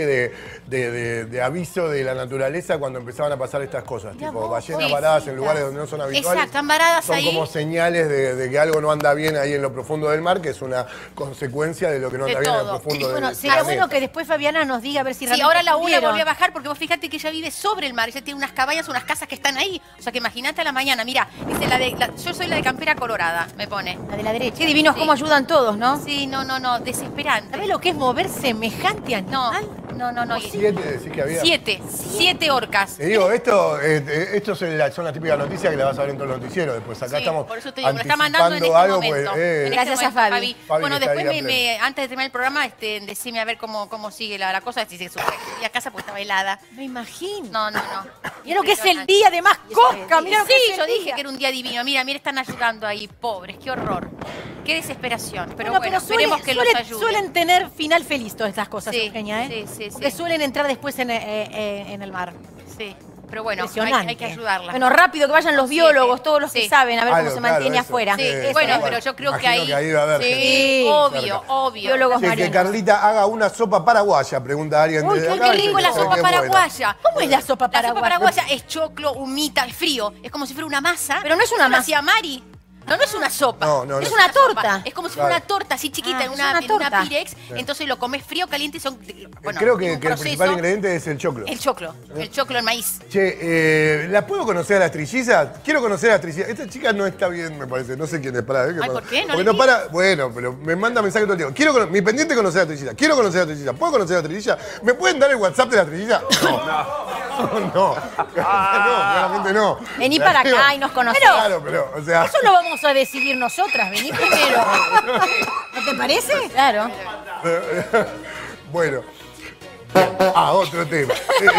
de aviso de la naturaleza cuando empezaban a pasar estas cosas. Tipo, ballenas varadas en lugares donde no son habituales. Exacto, están varadas son ahí. como señales de que algo no anda bien ahí en lo profundo del mar, que es una consecuencia de lo que no anda bien en lo profundo del mar. Sería bueno que después Fabiana nos diga a ver si Sí, realmente ahora la una pudieron. volvió a bajar porque vos fíjate que ella vive sobre el mar. Ella tiene unas cabañas, unas casas que están ahí. O sea que imagínate a la mañana. Mira, dice yo soy la de campera colorada, me pone. La de la derecha. Qué divinos cómo ayudan todos, ¿no? Sí, no, desesperante. ¿Sabés lo que es mover semejante animal? No. 7 decís que había. 7 orcas. Te digo, esto son las típicas noticias que la vas a ver en todos los noticieros. Después acá Sí, estamos por eso te digo, me lo está mandando en anticipando este algo, momento. pues, En este Gracias a momento, Fabi. Bueno, que está después ahí a pleno. antes de terminar el programa, decime a ver cómo sigue la cosa, si se sube. Y a casa porque estaba helada. Me imagino. No. Mira lo que es el día de más coca. Mira lo que Sí, es yo el dije día. que era un día divino. Mira, están ayudando ahí, pobres, qué horror. Qué desesperación. Pero Bueno, bueno, esperemos que los ayuden. suelen tener final feliz todas estas cosas, Sí, Eugenia, ¿eh? sí. Porque suelen entrar después en el mar. Sí, pero bueno, Impresionante. hay que ayudarlas. Bueno, rápido que vayan los biólogos, todos los que Sí. saben, a ver cómo Claro, se mantiene eso. afuera. Sí, Eso, bueno, bueno. pero yo creo que Imagino ahí... que ahí va a haber sí, gente obvio, cerca. obvio. Biólogos Que marinos. Carlita haga una sopa paraguaya, pregunta alguien Uy, desde qué acá. rico la Dice, sopa qué buena. paraguaya. ¿Cómo es la sopa La paraguaya? sopa paraguaya es choclo, humita, es frío. Es como si fuera una masa. Pero no es una Eso lo masa. hacía Mari. No es una sopa. No, Es no. una sopa. torta. Es como si fuera Claro. una torta así chiquita en es una torta. Pirex. Entonces lo comes frío, caliente y son... Bueno, Creo tiene que un el proceso. principal ingrediente es el choclo. El choclo, el maíz. Che, ¿la puedo conocer a las trillizas? Quiero conocer a las trillizas. Esta chica no está bien, me parece. No sé quién es. Pará, Ay, ¿por qué? ¿No Porque le no para. Bueno, pero me manda mensaje todo el tiempo. Mi pendiente es conocer a la trillizas. Quiero conocer a la trillizas. ¿Puedo conocer a la trillizas? ¿Me pueden dar el WhatsApp de la trillizas? No. Claramente no. Vení para acá y nos conocemos. Claro, pero, o sea. Eso lo vamos a decidir nosotras. Vení primero. ¿No te parece? Claro. Bueno. Otro tema.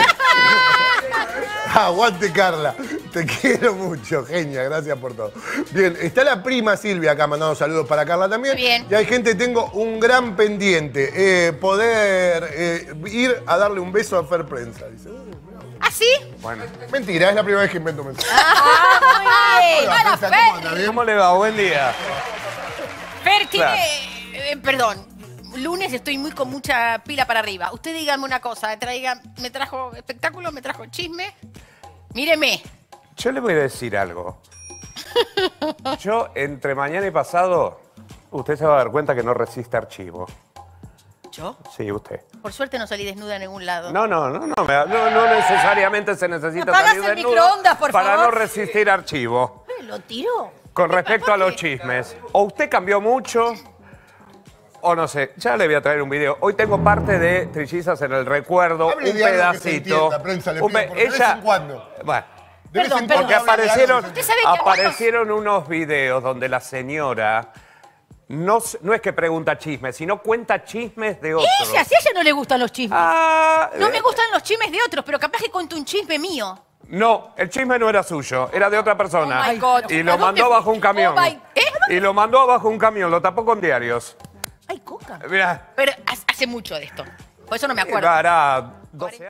Aguante, Carla. Te quiero mucho, genia. Gracias por todo. Bien, está la prima Silvia acá mandando saludos para Carla también. Bien. Y hay gente, tengo un gran pendiente. Poder ir a darle un beso a Fer Prensa. Dice. ¿Ah, sí? Bueno. Mentira, es la primera vez que invento un mensaje. Muy bien. Hola, Prensa, ¿cómo anda? ¿Bien? ¿Cómo le va? Buen día. Fer, tiene... perdón. Lunes estoy con mucha pila para arriba. Usted dígame una cosa. ¿Me trajo espectáculo? ¿Me trajo chisme? Míreme. Yo le voy a decir algo. Yo, entre mañana y pasado, usted se va a dar cuenta que no resiste archivo. ¿Yo? Sí, usted. Por suerte no salí desnuda en ningún lado. No necesariamente se necesita ¿Apagas salir el desnudo microondas, por para favor? no resistir archivo. Lo tiró. Con respecto a los chismes, o usted cambió mucho, o no sé, ya le voy a traer un video. Hoy tengo parte de Trillizas en el recuerdo, Hable un de algo que se pedacito. entienda, Prensa, le pido, porque de vez en cuando. Bueno, De vez en cuando porque habla de algo aparecieron, que se ¿Usted sabe que aparecieron unos videos donde la señora no es que pregunta chismes, sino cuenta chismes de otros. Ella, si a ella no le gustan los chismes. No me gustan los chismes de otros, pero capaz que cuento un chisme mío. No, el chisme no era suyo, era de otra persona. Oh my God. Y ¿A lo dónde mandó fue? bajo un camión. Oh my- ¿Eh? Y lo mandó bajo un camión, lo tapó con diarios. Ay, coca. Mirá, Pero hace mucho de esto. Por eso no me acuerdo. hará 12 años.